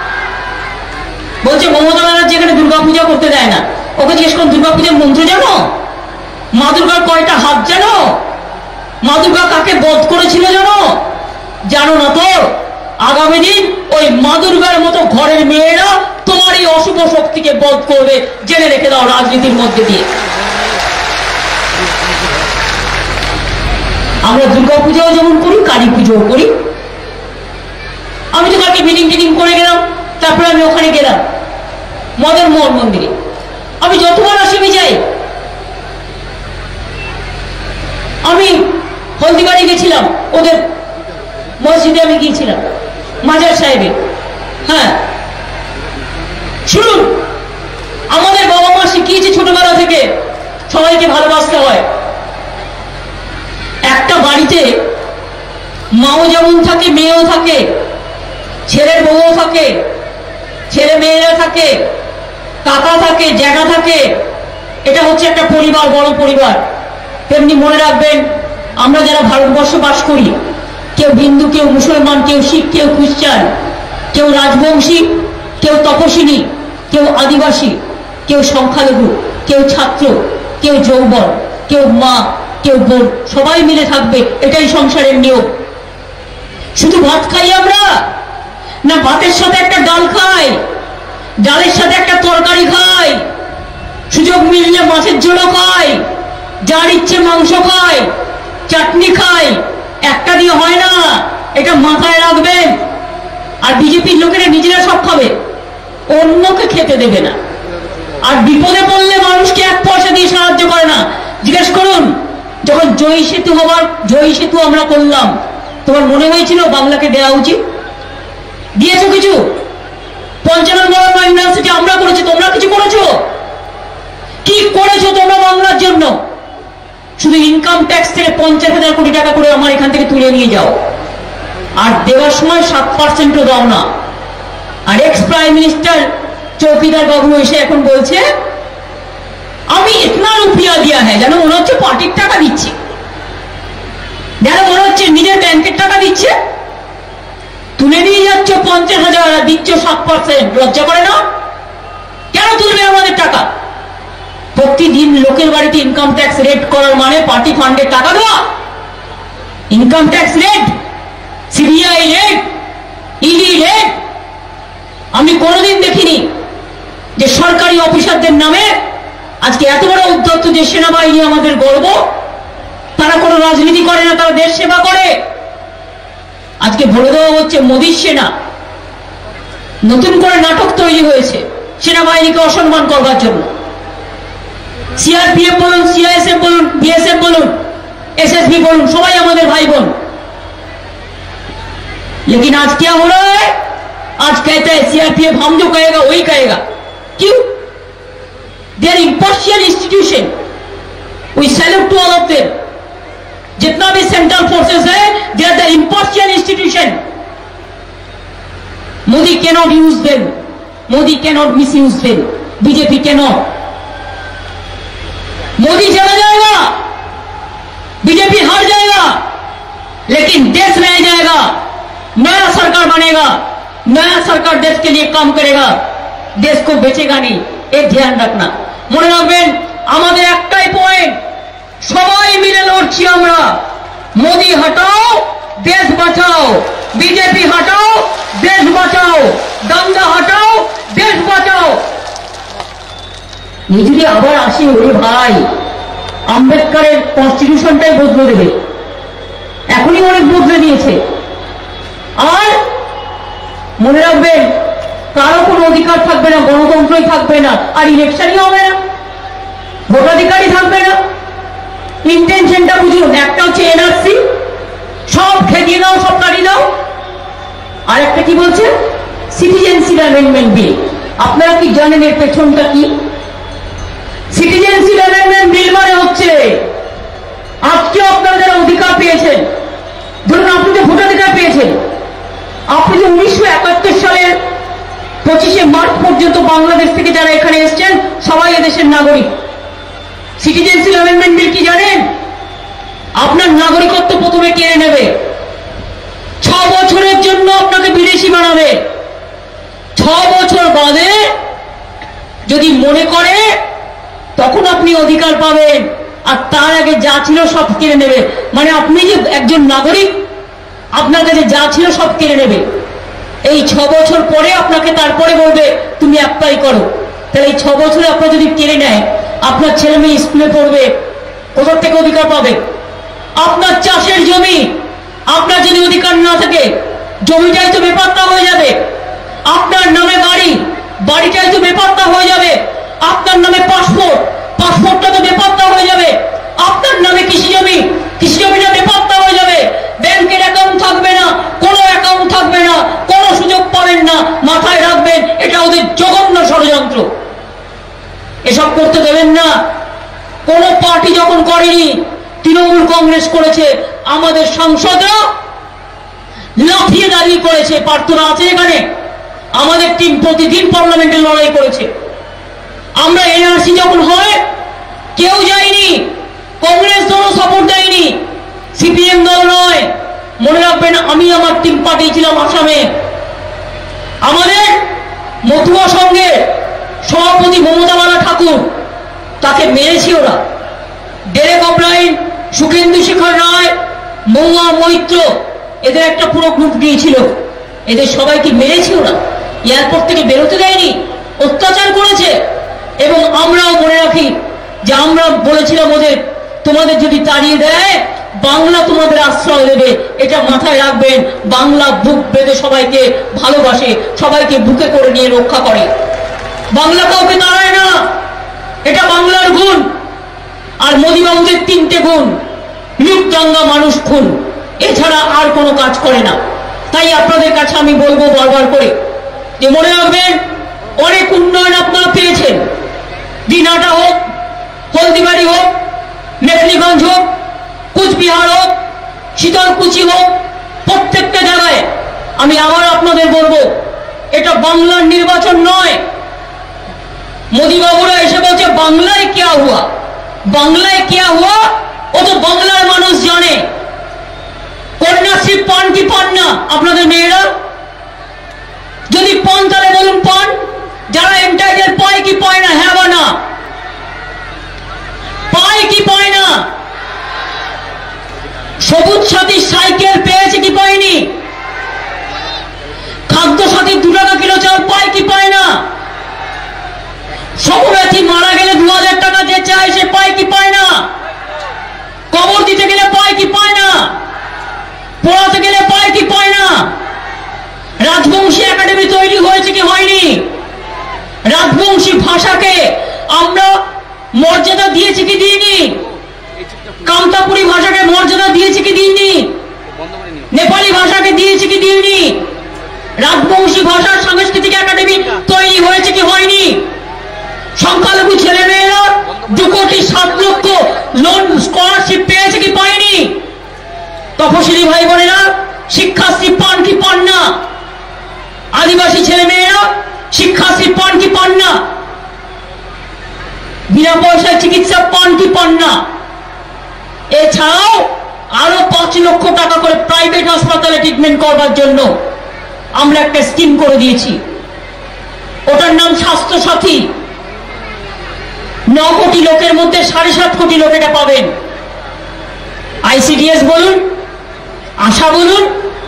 বলছে মমতা ব্যানার্জি এখানে দুর্গা পূজা করতে দেয় না। ওকে জিজ্ঞেস করুন দুর্গা পূজার মন্ত্র জানো? মা দুর্গার কয়টা হাত জানো? মা দুর্গা কাকে বধ করেছিল জানো? জানো না তো? আগামী দিন ওই মা দুর্গার মতো ঘরের মেয়েরা তোমার এই অশুভ শক্তিকে বধ করবে, জেনে রেখে দাও রাজনীতির মধ্যে দিয়ে। আমরা দুর্গা পূজাও যেমন করি, কালী পুজোও করি। আমি তো কালকে মিটিং টিটিং করে গেলাম, তারপরে আমি ওখানে গেলাম মদন মোহন মন্দিরে। আমি যতবার আসি আমি যাই। আমি হলদিবাড়ি গেছিলাম, ওদের মসজিদে আমি গিয়েছিলাম, মাজার সাহেবে। হ্যাঁ শুনুন, আমাদের বাবা মা শিখিয়েছে ছোটবেলা থেকে সবাইকে ভালোবাসতে হয়। একটা বাড়িতে মাও যেমন থাকে, মেয়েও থাকে, ছেলের বউও থাকে, ছেলে মেয়েরা থাকে, কাকা থাকে, জ্যাঠা থাকে। এটা হচ্ছে একটা পরিবার, বড় পরিবার। তেমনি মনে রাখবেন, আমরা যারা ভারতবর্ষে বাস করি, কেউ হিন্দু, কেউ মুসলমান, কেউ শিখ, কেউ খ্রিস্টান, কেউ রাজবংশী, কেউ তপস্বিনী, কেউ আদিবাসী, কেউ সংখ্যালঘু, কেউ ছাত্র, কেউ যৌবন, কেউ মা, কেউ বোন, সবাই মিলে থাকবে, এটাই সংসারের নিয়ম। শুধু ভাত খাই আমরা না, ভাতের সাথে একটা ডাল খাই, ডালের সাথে একটা তরকারি খাই, সুযোগ মিললে মাছের ঝোলও খায়, যার ইচ্ছে মাংস খায়, চাটনি খায়, একটা দিয়ে হয় না, এটা মাথায় রাখবেন। আর বিজেপির লোকেরা নিজেরা সব খাবে, অন্যকে খেতে দেবে না। আর বিপদে পড়লে মানুষকে এক পয়সা দিয়ে সাহায্য করে না। জিজ্ঞেস করুন, যখন জয়ী সেতু হবার জয়ী সেতু আমরা করলাম, তোমার মনে হয়েছিল বাংলাকে দেওয়া উচিত? দিয়েছো কিছু? পঞ্চানন ইউনিভার্সিটি আমরা করেছি, তোমরা কিছু করেছো? কি করেছো তোমরা বাংলার জন্য? শুধু ইনকাম ট্যাক্স থেকে পঞ্চাশ হাজার কোটি টাকা করে আমার এখান থেকে তুলে নিয়ে যাও, আর দেওয়ার সময় সাত পার্সেন্টও দাও না। আর এক্স প্রাইম মিনিস্টার চৌকিদার বাবু এসে এখন বলছে আমি ইতনা রুপিয়া দিয়া হ্যাঁ, যেন মনে হচ্ছে পার্টির টাকা দিচ্ছে, যেন মনে হচ্ছে নিজের ব্যাংকের টাকা দিচ্ছে। তুলে নিয়ে যাচ্ছ পঞ্চাশ হাজার আর দিচ্ছ সাত পার্সেন্ট, লজ্জা করে না? কেন তুলবে আমাদের টাকা? প্রতিদিন লোকের বাড়িতে ইনকাম ট্যাক্স রেট করার মানে পার্টি ফান্ডের টাকা দেওয়া। Income tax raid, CBI raid, ED raid. আমি কোনোদিন দেখিনি যে সরকারি অফিসারদের নামে আজকে এত বড় উদ্যত যে সেনাবাহিনী আমাদের গর্ব, তারা কোনো রাজনীতি করে না, তারা দেশ সেবা করে। আজকে বলে দেওয়া হচ্ছে মোদির সেনা। নতুন করে নাটক তৈরি হয়েছে সেনাবাহিনীকে অসম্মান করবার জন্য। সিআরপিএফ বলুন, সিআইএসএফ বলুন, বিএসএফ বলুন, एसएसबी बोलूं, सबाई हमारे भाई बोन। लेकिन आज क्या हो रहा है? आज कहते हैं सीआरपीएफ हम जो कहेगा वही कहेगा। क्यों? They are impartial institution, we salute to all of them. जितना भी सेंट्रल फोर्सेस है, they are the impartial institution. Modi cannot use them, Modi cannot misuse them, BJP cannot. Modi चला जाएगा, बीजेपी हार जाएगा, लेकिन देश रह जाएगा। नया सरकार बनेगा, नया सरकार देश के लिए काम करेगा, देश को बेचेगा नहीं। एक ध्यान रखना, মনে রাখবেন আমাদের একটাই পয়েন্ট, সবাই মিলে লড়ছি আমরা। মোদি হটাও, দেশ বাঁচাও। বিজেপি হটাও, দেশ বাঁচাও। দাঙ্গা হটাও, দেশ বাঁচাও। যদি আবার আসি, ওরে ভাই আম্বেদকরের কনস্টিটিউশনটাই বদলে দেবে, এখনই অনেক বদলে দিয়েছে। আর মনে রাখবেন কারো কোনো অধিকার থাকবে না, গণতন্ত্রই থাকবে না, আর ইলেকশনই হবে না, ভোটাধিকারই থাকবে না। ইন্টেনশনটা বুঝুন, একটা হচ্ছে এনআরসি, সব খেদিয়ে দাও, সব কাটিয়ে দাও। আর একটা কি বলছে? Citizenship amendment bill. আপনারা কি জানেন এর পেছনটা কি? সিটিজেনশিপ অ্যামেন্ডমেন্ট বিল মানে হচ্ছে আজকে আপনারা যারা অধিকার পেয়েছেন, ধরুন আপনি যে ভোটাধিকার পেয়েছেন, আপনি যে উনিশশো একাত্তর সালের পঁচিশে মার্চ পর্যন্ত বাংলাদেশ থেকে যারা এখানে এসছেন, সবাই এদেশের নাগরিক। সিটিজেনশিপ অ্যামেন্ডমেন্ট বিল কি জানেন? আপনার নাগরিকত্ব প্রথমে কেড়ে নেবে, ছ বছরের জন্য আপনাকে বিদেশি বানাবে। ছ বছর বাদে যদি মনে করে তখন আপনি অধিকার পাবেন, আর তার আগে যা ছিল সব কেড়ে নেবে। মানে আপনি যে একজন নাগরিক, আপনার কাছে যা ছিল সব কেড়ে নেবে। এই ছ বছর পরে আপনাকে তারপরে বলবে তুমি অ্যাপ্লাই করো। তাহলে এই ছ বছরে আপনার যদি কেড়ে নেয়, আপনার ছেলে মেয়ে স্কুলে পড়বে, কোথা থেকে অধিকার পাবে? আপনার চাষের জমি, আপনার যদি অধিকার না থাকে, জমিটাই তো বেপাত্তা হয়ে যাবে। আপনার নামে বাড়ি, বাড়িটাই তো বেপাত্তা হয়ে যাবে। আপনার নামে পাসপোর্ট, পাসপোর্টটা তো বেপাত্তা হয়ে যাবে। আপনার নামে কৃষি জমি, কৃষি জমিটা বেপাত্তা হয়ে যাবে। ব্যাংকের অ্যাকাউন্ট থাকবে না, কোনো অ্যাকাউন্ট থাকবে না, কোনো সুযোগ পাবেন না। মাথায় রাখবেন, এটা ওদের জঘন্য ষড়যন্ত্র। এসব করতে দেবেন না। কোন পার্টি যখন করেনি, তৃণমূল কংগ্রেস করেছে, আমাদের সাংসদরা লাফিয়ে দাঁড়িয়ে করেছে। প্রার্থনা আছে এখানে, আমাদের টিম প্রতিদিন পার্লামেন্টে লড়াই করেছে। আমরা এনআরসি যখন হয় কেউ যায়নি, কংগ্রেস দলও সাপোর্ট দেয়নি, সিপিএম দল নয়। মনে রাখবেন, আমি আমার টিম পাঠিয়েছিলাম আসামে। আমাদের মতুয়া সঙ্গে সভাপতি মমতা বালা ঠাকুর, তাকে মেরেছি ওরা। ডেরেক অব্রাহিন, সুখেন্দু শেখর রায়, মৌয়া মৈত্র, এদের একটা পুরো গ্রুপ দিয়েছিল। এদের সবাইকে মেরেছি ওরা, এয়ারপোর্ট থেকে বেরোতে দেয়নি, অত্যাচার করেছে। এবং আমরাও মনে রাখি যে আমরা বলেছিলাম ওদের, তোমাদের যদি তাড়িয়ে দেয় বাংলা তোমাদের আশ্রয় দেবে, এটা মাথায় রাখবেন। বাংলা বুক বেঁধে সবাইকে ভালোবাসে, সবাইকে বুকে করে নিয়ে রক্ষা করে। বাংলা কাউকে তাড়ায় না, এটা বাংলার গুণ। আর মোদিবাবুদের তিনটে গুণ: লুট, দাঙ্গা, মানুষ খুন, এছাড়া আর কোনো কাজ করে না। তাই আপনাদের কাছে আমি বলবো বারবার করে যে মনে রাখবেন, অনেক উন্নয়ন আপনারা পেয়েছেন। দিনহাটা হোক, হলদিবাড়ি হোক, মেখলিগঞ্জ হোক, কুচবিহার হোক, শীতলকুচি হোক, প্রত্যেকটা জায়গায় আমি আবার আপনাদের বলবো, এটা বাংলার নির্বাচন নয়। মোদিবাবুরা এসে বলছে বাংলায় কিয়া হুয়া, বাংলায় কিয়া হুয়া ও তো বাংলার মানুষ জানে। কন্যাশ্রী পান কি পান না আপনাদের মেয়েরা? যদি পান তাহলে বলুন পান। যারা এন্টাইজার পায় কি পায় না? হ্যাঁ বা না? পায় কি পায় না? সবুজ সাথী সাইকেল পেয়েছে কি পায়নি? খাদ্য সাথী দু টাকা কিলো চাল পায় কি পায় না? সবব্যথী মারা গেলে দু হাজার টাকা যে চায় সে পায় কি পায় না? কবর দিতে গেলে পায় কি পায় না? পড়াতে গেলে পায় কি পায় না? রাজবংশী একাডেমি তৈরি হয়েছে কি হয়নি? রাজবংশী ভাষাকে আমরা মর্যাদা দিয়েছি কি দিইনি? কামতাপুরী ভাষাকে মর্যাদা দিয়েছি কি দিইনি? নেপালি ভাষাকে দিয়েছি কি দিইনি? রাজবংশী ভাষার সাংস্কৃতিক একাডেমি তৈরি হয়েছে কি হয়নি? সংখ্যালঘু ছেলে মেয়েরা দু কোটি সাত লক্ষ লোন স্কলারশিপ পেয়েছে কি পায়নি? তপশিলি ভাই বোনেরা শিক্ষাশ্রী পান কি পান না? আদিবাসী ছেলে মেয়েরা শিক্ষাশ্রী পান কি পান না? বিনা পয়সায় চিকিৎসা পান কি পান না? এছাড়াও আরো পাঁচ লক্ষ টাকা করে প্রাইভেট হাসপাতালে ট্রিটমেন্ট করবার জন্য আমরা একটা স্কিম করে দিয়েছি। ওটার নাম স্বাস্থ্য সাথী। ন কোটি লোকের মধ্যে সাড়ে সাত কোটি লোক এটা পাবেন। আইসিডিএস বলুন, আশা বলুন,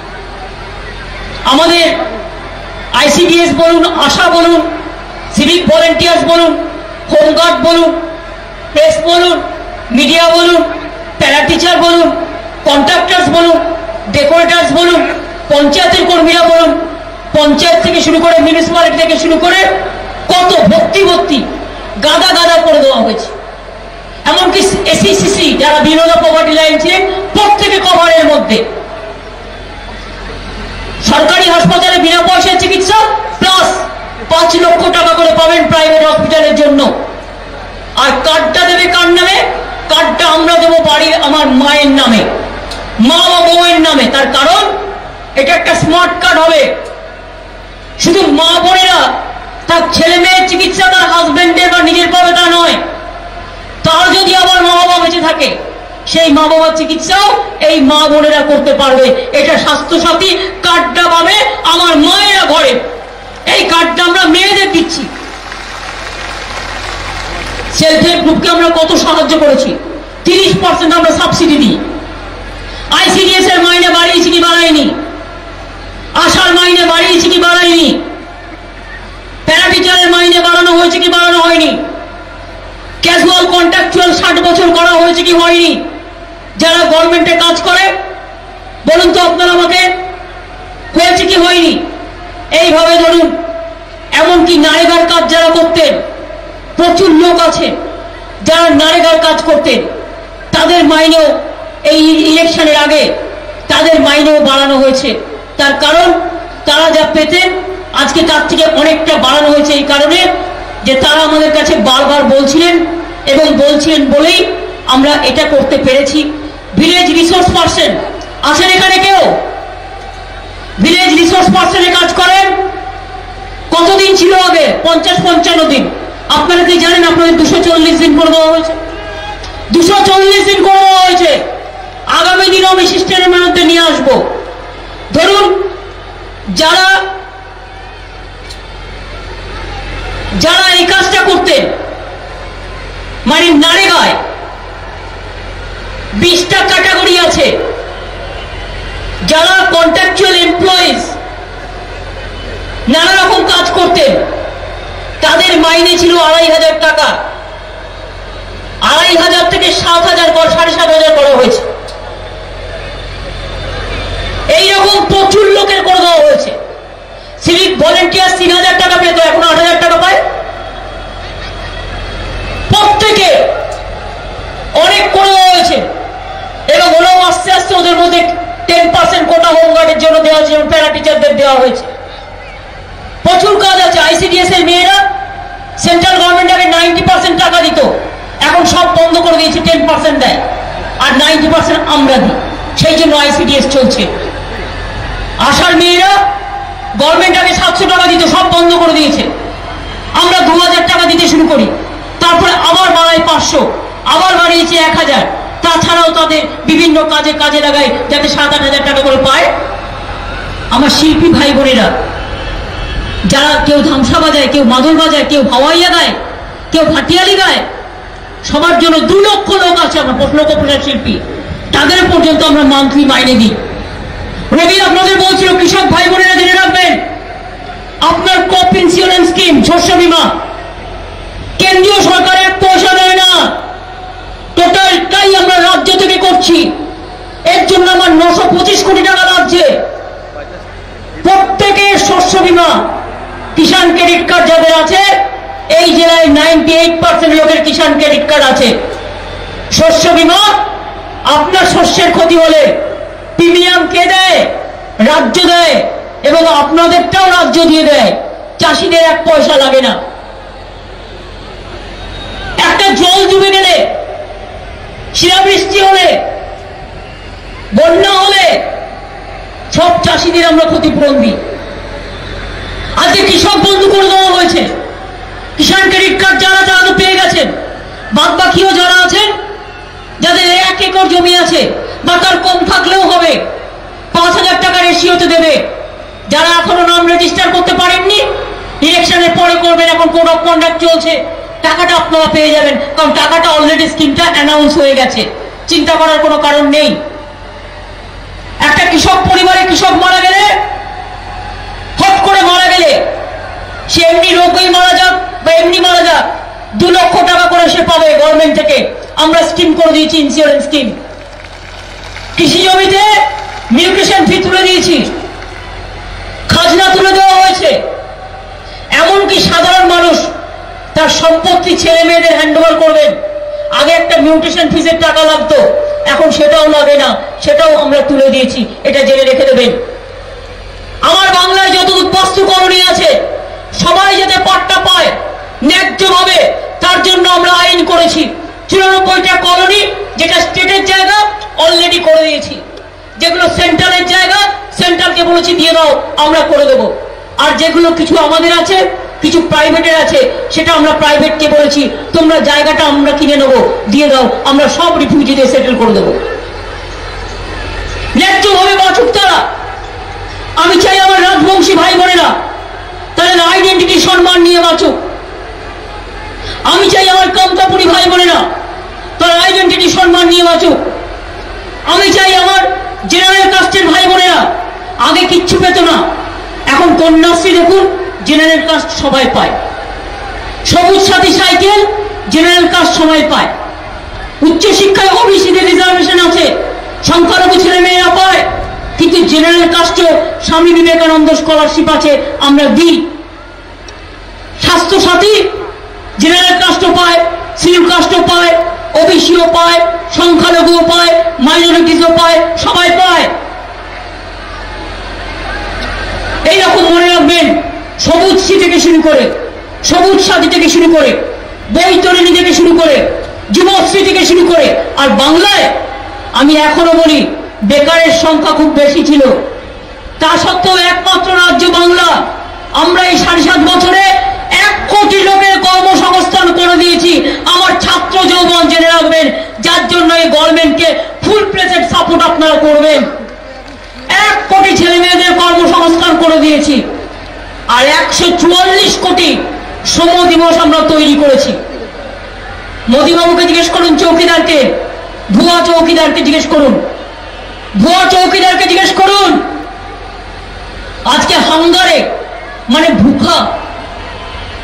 আমাদের আইসিডিএস বলুন, আশা বলুন, সিভিক ভলেন্টিয়ার্স বলুন, হোমগার্ড বলুন, প্রেস বলুন, মিডিয়া বলুন, প্যারা টিচার বলুন, কন্ট্রাক্টার্স বলুন, ডেকোরেটার্স বলুন, পঞ্চায়েতের কর্মীরা বলুন, পঞ্চায়েত থেকে শুরু করে মিউনিসিপ্যালিটি থেকে শুরু করে কত ভর্তি ভর্তি গাদা গাদা করে দেওয়া হয়েছে। এমনকি এসিসিসি যারা বিরোধী পভার্টি লাইন ছিলেন প্রত্যেকে কভারের মধ্যে। সরকারি হাসপাতালে বিনা পয়সায় চিকিৎসা প্লাস পাঁচ লক্ষ টাকা করে পাবেন প্রাইভেট হসপিটালের জন্য। আর কার্ডটা দেবে কার নামে? কার্ডটা আমরা দেবো বাড়ির আমার মায়ের নামে, মা বা বউয়ের নামে। তার কারণ এটা একটা স্মার্ট কার্ড হবে। শুধু মা বোনেরা তার ছেলে মেয়ের চিকিৎসা তার হাজবেন্ডের বা নিজের পাবে তা নয়, তার যদি আবার মা বাবা বেঁচে থাকে সেই মা বাবার চিকিৎসাও এই মা বোনেরা করতে পারবে। এটা স্বাস্থ্য সাথী কার্ডটা পাবে আমার মায়েরা ঘরে। এই কার্ডটা আমরা মেয়েদের দিচ্ছি। সেলফ হেল্প গ্রুপকে আমরা কত সাহায্য করেছি, তিরিশ পার্সেন্ট আমরা সাবসিডি দিই। আইসিডিএস এর মাইনে বাড়িয়েছি কি বাড়ায়নি? আশার মাইনে বাড়িয়েছি কি বাড়ায়নি? প্যারা টিচারের মাইনে বাড়ানো হয়েছে কি বাড়ানো হয়নি? ক্যাজুয়াল কন্ট্রাকচুয়াল ষাট বছর করা হয়েছে কি হয়নি? যারা গভর্নমেন্টে কাজ করে বলুন তো আপনারা আমাকে, হয়েছে কি হয়নি? এইভাবে ধরুন, এমনকি নারেগার কাজ যারা করতেন, প্রচুর লোক আছে যারা নারেগার কাজ করতেন, তাদের মাইনেও এই ইলেকশনের আগে তাদের মাইনেও বাড়ানো হয়েছে। তার কারণ তারা যা পেতেন আজকে তার থেকে অনেকটা বাড়ানো হয়েছে। এই কারণে যে তারা আমাদের কাছে বারবার বলছিলেন এবং বলছিলেন বলেই আমরা এটা করতে পেরেছি। ভিলেজ রিসোর্স পার্সন আসেন এখানে কেউ? ভিলেজ রিসোর্স পার্সনে কাজ করেন। কতদিন ছিল আগে? পঞ্চাশ পঞ্চান্ন দিন। আপনারা কি জানেন আপনাদের দুশো চল্লিশ দিন করে দেওয়া হয়েছে? দুশো চল্লিশ দিন করে দেওয়া হয়েছে। আগামী দিনে আমি সিস্টেমের মধ্যে নিয়ে আসবো। ধরুন যারা যারা এই কাজটা করতেন, মানে নারেগায় বিশটা ক্যাটাগরি আছে, যারা কন্ট্রাকচুয়াল এমপ্লয়িজ নানা রকম কাজ করতেন, তাদের মাইনে ছিল আড়াই হাজার টাকা, আড়াই হাজার থেকে সাত হাজার সাড়ে সাত হাজার করা হয়েছে। এইরকম প্রচুর লোকের করে দেওয়া হয়েছে। সিভিক ভলেন্টিয়ার তিন হাজার টাকা পেত, এখন আট হাজার টাকা পায়। প্রত্যেকে অনেক করে দেওয়া হয়েছে এবং ওরাও আস্তে আস্তে ওদের মধ্যে টেন পার্সেন্ট কোটা হোমগার্ডের জন্য দেওয়া হয়েছে, প্যারা টিচারদের দেওয়া হয়েছে। প্রচুর কাজ আছে। আইসিডিএস এর মেয়েরা সেন্ট্রাল গভর্নমেন্ট আগে নাইনটি পার্সেন্ট টাকা দিত, এখন সব বন্ধ করে দিয়েছে, টেন পার্সেন্ট দেয় আর নাইনটি পার্সেন্ট আমরা দিই, সেই জন্য আইসিডিএস চলছে। আশার মেয়েরা গভর্নমেন্ট আগে সাতশো টাকা দিত, সব বন্ধ করে দিয়েছে, আমরা দু হাজার টাকা দিতে শুরু করি, তারপরে আবার বাড়ায় পাঁচশো, আবার বাড়িয়েছে এক হাজার। তাছাড়াও তাদের বিভিন্ন কাজে কাজে লাগায় যাতে সাত আট হাজার টাকা করে পায়। আমার শিল্পী ভাই বোনেরা যারা কেউ ধামসা বাজায়, কেউ মাদল বাজায়, কেউ ভাওয়াইয়া গায়, কেউ ভাটিয়ালি গায়, সবার জন্য দু লক্ষ লোক আছে আমার লোক শিল্পী, তাদের পর্যন্ত আমরা মান্থলি মাইনে দিই। রবি আপনাদের বলছিল কৃষক ভাই বোনেরা জেনে রাখবেন, আপনার ক্রপ ইন্স্যুরেন্স স্কিম, শস্য বীমা কেন্দ্রীয় সরকার এক পয়সা দেয় না, টোটালটাই আমরা রাজ্য থেকে করছি। এর জন্য আমার নশো পঁচিশ কোটি টাকা লাগছে। প্রত্যেকের শস্য বীমা, কিষাণ ক্রেডিট কার্ড যাদের আছে, এই জেলায় নাইনটি এইট পার্সেন্ট লোকের কিষাণ ক্রেডিট কার্ড আছে। শস্য বীমা, আপনার শস্যের ক্ষতি হলে প্রিমিয়াম কে দেয়? রাজ্য দেয়, এবং আপনাদেরটাও রাজ্য দিয়ে দেয়, চাষিদের এক পয়সা লাগে না। একটা জল ডুবে গেলে, শিলাবৃষ্টি হলে, বন্যা হলে সব চাষিদের আমরা ক্ষতিপূরণ দিই। আজকে কৃষক বন্ধু করে দেওয়া হয়েছে। কিষাণ ক্রেডিট কার্ড যারা যারা তো পেয়ে গেছেন, বাদ বাকিও যারা আছেন, যাদের এক একর জমি আছে বা তার কম থাকলেও হবে, পাঁচ হাজার টাকা রেশিওতে দেবে। যারা এখনো নাম রেজিস্টার করতে পারেননি, ইলেকশনের পরে করবেন, এখন কোড অফ কন্ডাক্ট চলছে, টাকাটা আপনারা পেয়ে যাবেন, কারণ টাকাটা অলরেডি স্কিমটা অ্যানাউন্স হয়ে গেছে, চিন্তা করার কোনো কারণ নেই। একটা কৃষক পরিবারে কৃষক মারা গেলে, হট করে মারা গেলে, সে এমনি রোগেই মারা যাক বা এমনি মারা যাক, দু লক্ষ টাকা করে সে পাবে গভর্নমেন্ট থেকে। আমরা স্কিম করে দিয়েছি, ইন্স্যুরেন্স স্কিম। কৃষি জমিতে মিউটেশন ফি তুলে দিয়েছি, খাজনা তুলে দেওয়া হয়েছে। এমনকি সাধারণ মানুষ তার সম্পত্তি ছেলে মেয়েদের হ্যান্ড ওভার করবেন। আগে একটা মিউটেশন ফিজের টাকা লাগতো, এখন সেটাও লাগে না, সেটাও আমরা তুলে দিয়েছি, এটা জেনে রেখে দেবেন। আমার বাংলায় যত উদ্বাস্তু কলোনি আছে, সবাই যাতে পাট্টা পায় ন্যায্যভাবে, তার জন্য আমরা আইন করেছি। চুরানব্বইটা কলোনি যেটা স্টেটের জায়গা অলরেডি করে দিয়েছি, যেগুলো সেন্ট্রালের জায়গা সেন্ট্রালকে বলেছি দিয়ে দাও, আমরা করে দেব। আর যেগুলো কিছু আমাদের আছে, কিছু প্রাইভেটের আছে, সেটা আমরা প্রাইভেটকে বলেছি তোমরা জায়গাটা আমরা কিনে নেবো, দিয়ে দাও, আমরা সব রিফিউজিদের সেটেল করে দেবো। ন্যায্যভাবে বাঁচুক তারা। আমি চাই আমার রাজবংশী ভাই বোনেরা তাদের আইডেন্টিটি সম্মান নিয়ে বাঁচুক। আমি চাই আমার কমকাপুরি ভাই বোনেরা তার আইডেন্টিটি সম্মান নিয়ে বাঁচুক। আমি চাই আমার জেনারেল কাস্টের ভাই বোনেরা, আগে কিচ্ছু পেত না, এখন কন্যাশ্রী দেখুন, জেনারেল কাস্ট সবাই পায়। সবুজ সাথী সাইকেল জেনারেল কাস্ট সবাই পায়। উচ্চশিক্ষায় ওবিসিদের রিজার্ভেশন আছে, সংখ্যালঘু ছেলে মেয়েরা পায়, কিন্তু জেনারেল কাস্টে স্বামী বিবেকানন্দ স্কলারশিপ আছে, আমরা দিই। স্বাস্থ্য সাথী জেনারেল কাস্টও পায়, শিডিউল কাস্টও পায়, ওবিসিও পায়, সংখ্যালঘুও পায়, মাইনরিটিসও পায়, সবাই পায়। এইরকম মনে রাখবেন, সবুজ শ্রী থেকে শুরু করে, সবুজ সাথী থেকে শুরু করে, বৈতরণী থেকে শুরু করে, যুবশ্রী থেকে শুরু করে। আর বাংলায় আমি এখনো বলি বেকারের সংখ্যা খুব বেশি ছিল, তা সত্ত্বেও একমাত্র রাজ্য বাংলা, আমরা এই সাড়ে সাত বছরে এক কোটি লোকের কর্মসংস্থান করে দিয়েছি। আমার ছাত্র যৌবন জেনে রাখবেন, যার জন্য এই গভর্নমেন্টকে ফুল প্লেসেড সাপোর্ট আপনারা করবেন। এক কোটি ছেলে মেয়েদের কর্মসংস্থান করে দিয়েছি, আর একশো চুয়াল্লিশ কোটি শ্রম দিবস আমরা তৈরি করেছি। মোদীবাবুকে জিজ্ঞেস করুন, চৌকিদারকে, ভুয়া চৌকিদারকে জিজ্ঞেস করুন, ভুয়া চৌকিদারকে জিজ্ঞেস করুন। আজকে হাঙ্গারে মানে ভুখা,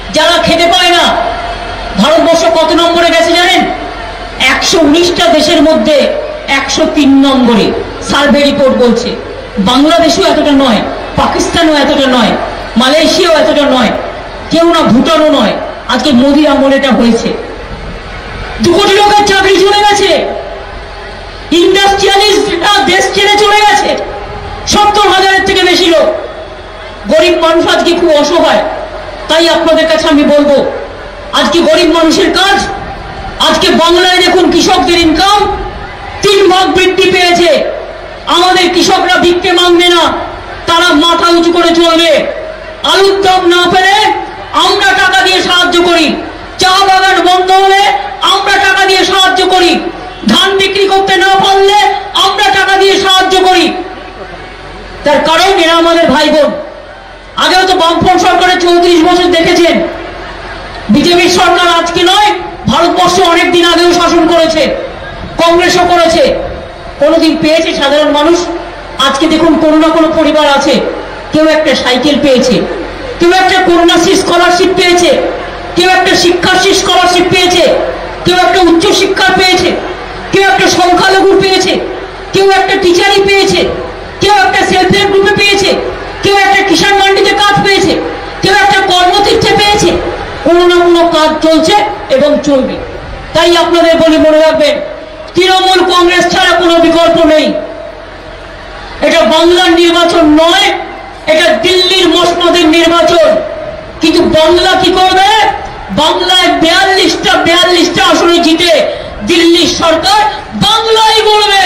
যারা খেতে পায় না। ভারতবর্ষ কত নম্বরে গেছে জানেন? একশো উনিশটা দেশের মধ্যে একশো তিন নম্বরে সার্ভে রিপোর্ট বলছে। বাংলাদেশও এতটা নয়, পাকিস্তানও এতটা নয়, মালয়েশিয়াও এতটা নয়, কেউ না ভুটানও নয়। আজকে মোদির আমলে এটা হয়েছে। দু কোটি লোকের চাকরি চলে গেছে, ইন্ডাস্ট্রিয়ালিস্টরা দেশ ছেড়ে চলে গেছে, সত্তর হাজারের থেকে বেশি লোক। গরিব মানুষ আজকে খুব অসহায়। তাই আপনাদের কাছে আমি বলবো, আজকে গরিব মানুষের কাজ, আজকে বাংলায় দেখুন কৃষকদের ইনকাম তিন ভাগ বৃদ্ধি পেয়েছে। আমাদের কৃষকরা ভিক্ষে মানবে না, তারা মাথা উঁচু করে চলবে। আলুর দাম না পেলে আমরা টাকা দিয়ে সাহায্য করি, চা বাগান বন্ধ হলে আমরা টাকা দিয়ে সাহায্য করি, ধান বিক্রি করতে না পারলে আমরা টাকা দিয়ে সাহায্য করি। তার কারণ এরা আমাদের ভাই বোন। আগেও তো বামফ্রন্ট সরকারের চৌত্রিশ বছর দেখেছেন। বিজেপির সরকার আজকে নয়, ভারতবর্ষ অনেকদিন আগেও শাসন করেছে, কংগ্রেসও করেছে। কোনোদিন পেয়েছে সাধারণ মানুষ? আজকে দেখুন কোনো না কোনো পরিবার আছে, কেউ একটা সাইকেল পেয়েছে, কেউ একটা কন্যাশ্রী স্কলারশিপ পেয়েছে, কেউ একটা শিক্ষাশ্রী স্কলারশিপ পেয়েছে, কেউ একটা উচ্চ শিক্ষা পেয়েছে, কেউ একটা সংখ্যালঘু পেয়েছে, কেউ একটা টিচারি পেয়েছে, কেউ একটা সেলফ হেল্প গ্রুপে পেয়েছে, কেউ একটা কিষাণ মান্ডিতে কাজ পেয়েছে, কেউ একটা কর্মতীর্থে পেয়েছে। কোনো না কোনো কাজ চলছে এবং চলবে। তাই আপনাদের বলি, মনে রাখবেন, তৃণমূল কংগ্রেস ছাড়া কোনো বিকল্প নেই। এটা বাংলার নির্বাচন নয়, এটা দিল্লির মসনদের নির্বাচন। কিন্তু বাংলা কি করবে? বাংলায় বিয়াল্লিশটা বিয়াল্লিশটা আসনে জিতে দিল্লির সরকার বাংলাই বলবে,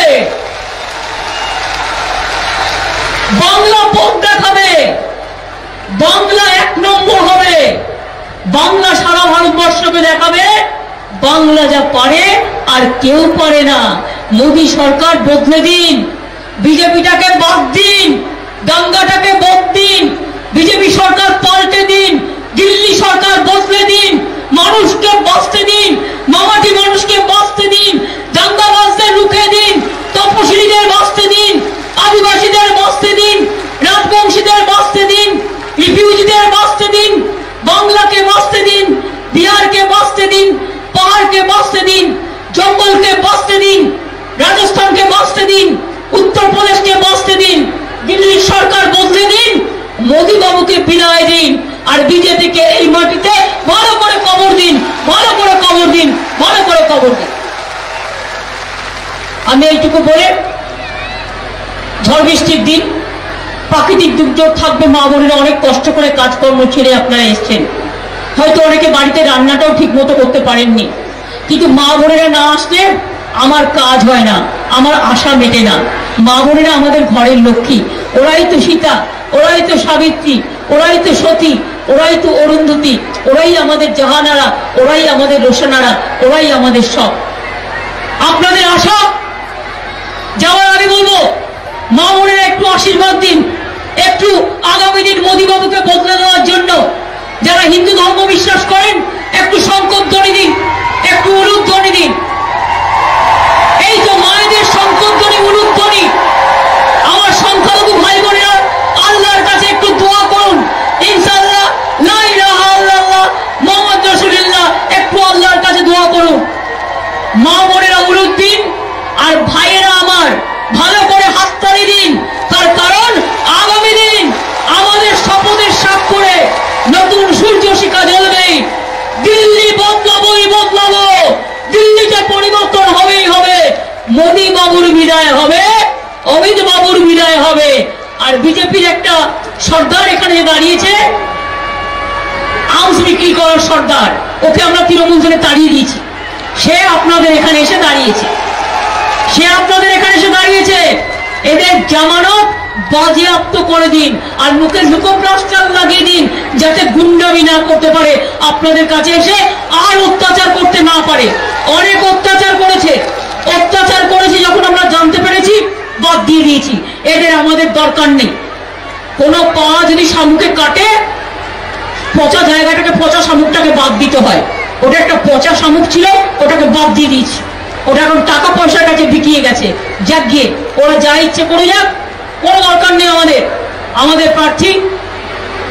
বাংলা পথ দেখাবে, বাংলা এক নম্বর হবে, বাংলা সারা ভারতবর্ষকে দেখাবে বাংলা যা পারে আর কেউ পারে না। মোদী সরকার বদলে দিন, বিজেপিটাকে বাদ দিন, দাঙ্গাটাকে বাদ দিন, বিজেপি সরকার পাল্টে দিন, দিল্লি সরকার বদলে দিন, মানুষকে বাঁচতে দিন, মামাটি মানুষকে বাঁচতে দিন, দাঙ্গাবাজদের রুখে দিন, তপশিলীদের বাঁচতে দিন, আদিবাসীদের বাঁচতে দিন, রাজবংশীদের বাঁচতে দিন, রিফিউজিদের বাঁচতে দিন, বাংলাকে বাঁচতে দিন, বিহারকে বাঁচতে দিন, পাহাড়কে বাঁচতে দিন, জঙ্গলকে বাঁচতে দিন, রাজস্থানকে বাঁচতে দিন, উত্তরপ্রদেশকে বাঁচতে দিন, দিল্লির সরকার বদলে দিন, মোদী বাবুকে বিদায় দিন, আর বিজেপিকে এই মাটিতে ভালো করে কবর দিন, ভালো করে কবর দিন, ভালো করে কবর দিন। আমি এইটুকু বলে, ঝড় বৃষ্টির দিন, প্রাকৃতিক দুর্যোগ থাকবে, মা বোনেরা অনেক কষ্ট করে কাজকর্ম ছেড়ে আপনারা এসছেন। হয়তো অনেকে বাড়িতে রান্নাটাও ঠিক মতো করতে পারেননি, কিন্তু মা বোনেরা না আসলে আমার কাজ হয় না, আমার আশা মেটে না। মা বোনেরা আমাদের ঘরের লক্ষ্মী, ওরাই তো সীতা, ওরাই তো সাবিত্রী, ওরাই তো সতী, ওরাই তো অরুন্ধতী, ওরাই আমাদের জাহানারা, ওরাই আমাদের রোশনারা, ওরাই আমাদের সব। আপনাদের আশা যাওয়ার আগে বলবো, মা বোনেরা একটু আশীর্বাদ দিন, একটু আগামী দিন মোদী বাবুকে বদলে দেওয়ার জন্য যারা হিন্দু ধর্ম বিশ্বাস করেন একটু সংকট ধ্বনি দিন, একটু উলুধ্বনি দিন। এই তো মায়েদের সংকট ধ্বনি, উলুধ্বনি। আমার সংখ্যালঘু ভাই বোনেরা আল্লাহর কাছে একটু দোয়া করুন, ইনশাআল্লাহ লা ইলাহা ইল্লাল্লাহ মুহাম্মদ রাসূলুল্লাহ, একটু আল্লাহর কাছে দোয়া করুন। মা বোনেরা উলুদ দিন, আর ভাইয়েরা আমার ভালো করে হাততালি দিন। তার কারণ আগামী দিন আমাদের শপথের স্বাক্ষরে নতুন সূর্য শিখা জ্বলবে। দিল্লি বদলাবই বদলাবো, দিল্লিতে পরিবর্তন হবেই হবে। মোদী বাবুর বিদায় হবে, অমিত বাবুর বিদায় হবে। আর বিজেপির একটা সর্দার এখানে দাঁড়িয়েছে, আউস বিক্রি করার সর্দার, ওকে আমরা তৃণমূল থেকে তাড়িয়ে দিয়েছি। সে আপনাদের এখানে এসে দাঁড়িয়েছে, সে আপনাদের এখানে এসে দাঁড়িয়েছে। এদের জামানত বাজেয়াপ্ত করে দিন, আর মুখে লুকোপ্লাস্টার লাগিয়ে দিন, যাতে গুন্ডামি না করতে পারে, আপনাদের কাছে এসে আর অত্যাচার করতে না পারে। অনেক অত্যাচার করেছে, অত্যাচার করেছে যখন আমরা জানতে পেরেছি বাদ দিয়ে দিয়েছি। এদের আমাদের দরকার নেই। কোনো পা যদি শামুকে কাটে, পচা জায়গাটাকে, পচা শামুকটাকে বাদ দিতে হয়। ওটা একটা পচা শামুক ছিল, ওটাকে বাদ দিয়ে দিয়েছি। ওটা এখন টাকা পয়সার কাছে বিকিয়ে গেছে। যাক গিয়ে, ওরা যা ইচ্ছে করে যাক, কোনো দরকার নেই আমাদের। আমাদের প্রার্থী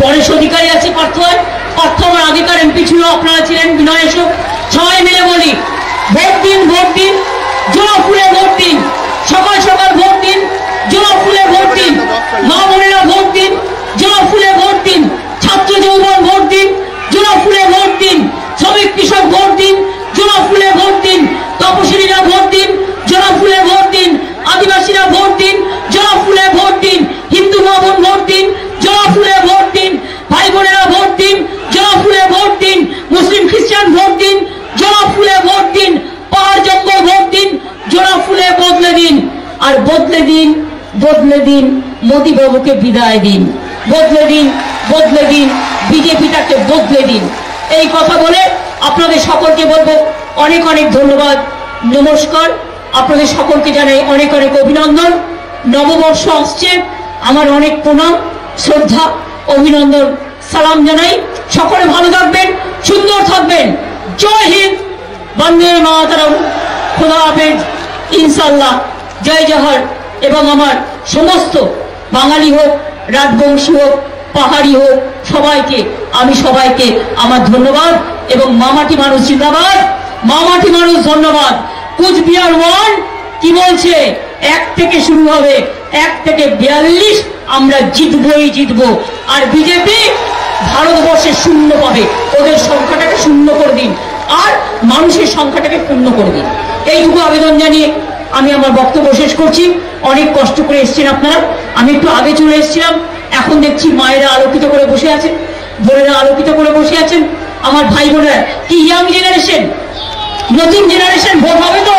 পরেশ অধিকারী আছে পার্থ, পার্থ আমার আগেকার এমপি ছিল, আপনারা ছিলেন, বিনয় এসব, সবাই মিলে বলি ভোট দিন, ভোট দিন, জোড়া ফুলে ভোট দিন, সকাল সকাল ভোট দিন, জোড়া ফুলে ভোট দিন, মা বোনেরা ভোট দিন, জোড়া ফুলে ভোট দিন, ছাত্র যৌবন ভোট দিন, জোড়া ফুলে ভোট দিন, শ্রমিক কৃষক ভোট দিন, জোড়া ফুলে ভোট দিন, তপশিলীরা ভোট দিন, জোড়া ফুলে ভোট দিন, আদিবাসীরা ভোট দিন, জোড়া ফুলে ভোট দিন, হিন্দু মা বোন ভোট দিন, জোড়া ফুলে ভোট দিন, ভাই বোনেরা ভোট দিন, জোড়া ফুলে ভোট দিন, মুসলিম খ্রিস্টান ভোট দিন, জোড়া ফুলে ভোট দিন, পাহাড় জঙ্গল ভোট দিন, জোড়া ফুলে বদলে দিন। আর বদলে দিন, বদলে দিন মোদী বাবুকে বিদায় দিন, বদলে দিন, বদলে দিন বিজেপিটাকে বদলে দিন। এই কথা বলে আপনাদের সকলকে বলবো অনেক অনেক ধন্যবাদ, নমস্কার। আপনাদের সকলকে জানাই অনেক অনেক অভিনন্দন। নববর্ষ আসছে, আমার অনেক প্রণাম, শ্রদ্ধা, অভিনন্দন, সালাম জানাই। সকলে ভালো থাকবেন, সুন্দর থাকবেন। জয় হিন্দ, বন্দে মাতরম, খোদা হাফেজ, ইনশাল্লাহ, জয় জহর। এবং আমার সমস্ত বাঙালি হোক, রাজবংশী হোক, পাহাড়ি হোক, সবাইকে আমি সবাইকে আমার ধন্যবাদ। এবং মামাটি মানুষ জিন্দাবাদ, মামাটি মানুষ ধন্যবাদ। কুচবিহার ওয়ান কি বলছে, এক থেকে শুরু হবে, এক থেকে বিয়াল্লিশ আমরা জিতবই জিতবো। আর বিজেপি ভারতবর্ষে শূন্য পাবে, ওদের সংখ্যাটাকে শূন্য করে দিন আর মানুষের সংখ্যাটাকে পূর্ণ করে দিন। এইটুকু আবেদন জানিয়ে আমি আমার বক্তব্য শেষ করছি। অনেক কষ্ট করে এসেছেন আপনারা, আমি একটু আগে চলে এসেছিলাম, এখন দেখছি মায়েরা আলোকিত করে বসে আছেন, বোনেরা আলোকিত করে বসে আছেন, আমার ভাই বোনেরা। কি ইয়াং জেনারেশন, নতুন জেনারেশন, ভোট হবে তো?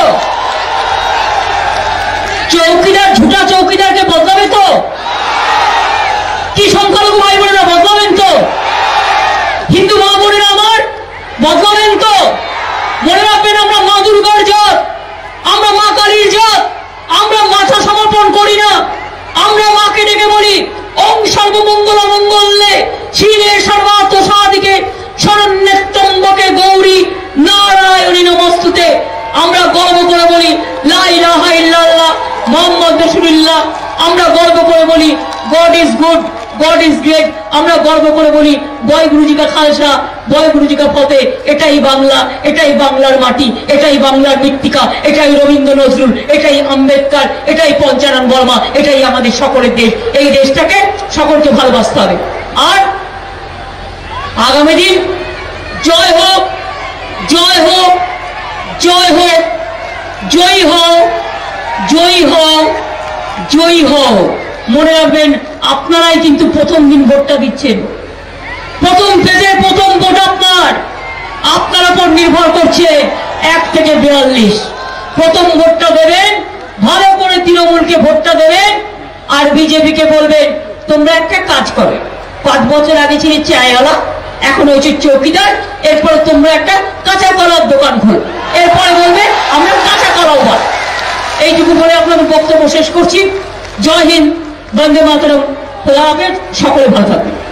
চৌকিদার, ঝুটা চৌকিদারকে বদলাবে তো? কি সংখ্যালঘু ভাই বোনেরা বদলাবেন তো? হিন্দু মা বোনেরা আমার বদলাবেন তো? মনে রাখবেন, আমরা মা দুর্গার জাত, আমরা মা কালীর জাত, আমরা মাথা সমর্পণ করি না। আমরা মাকে ডেকে বলি ওং সর্বমঙ্গল মঙ্গলে শিবে সর্বার্থ সাধিকে শরণ্যত্রম্বকে গৌরী নারায়ণী নমস্তুতে। আমরা গর্ব করে বলি লা ইলাহা ইল্লাল্লাহ মুহাম্মদ রাসূলুল্লাহ। আমরা গর্ব করে বলি God is good, God is great. আমরা গর্ব করে বলি বয় গুরুজি কা খালসা, বয় গুরুজি কা ফতে। এটাই বাংলা, এটাই বাংলার মাটি, এটাই বাংলার মৃত্তিকা, এটাই রবীন্দ্র নজরুল, এটাই আম্বেদকর, এটাই পঞ্চানন বর্মা, এটাই আমাদের সকলের দেশ। এই দেশটাকে সকলকে ভালোবাসতে হবে। আর আগামী দিন জয় হোক, জয় হোক, জয় হোক, জয় হোক, জয় হোক, জয় হোক। মনে রাখবেন, আপনারাই কিন্তু প্রথম দিন ভোটটা দিচ্ছেন, প্রথম ফেজের প্রথম ভোট আপনার, আপনার উপর নির্ভর করছে এক থেকে বিয়াল্লিশ। প্রথম ভোটটা দেবেন, ভালো করে তৃণমূলকে ভোটটা দেবেন। আর বিজেপিকে বলবেন তোমরা একটা কাজ করো, পাঁচ বছর আগে ছিল চায়ওয়ালা, এখন হচ্ছে চৌকিদার, এরপরে তোমরা একটা কাঁচা কলার দোকান খোলো, এরপরে বলবে আমরা কাঁচা কলাও পাই। এইটুকু বলে আপনাদের বক্তব্য শেষ করছি। জয় হিন্দ, বন্দে মাতরম, খোদা হাফেজ, সকলে ভালো থাকবেন।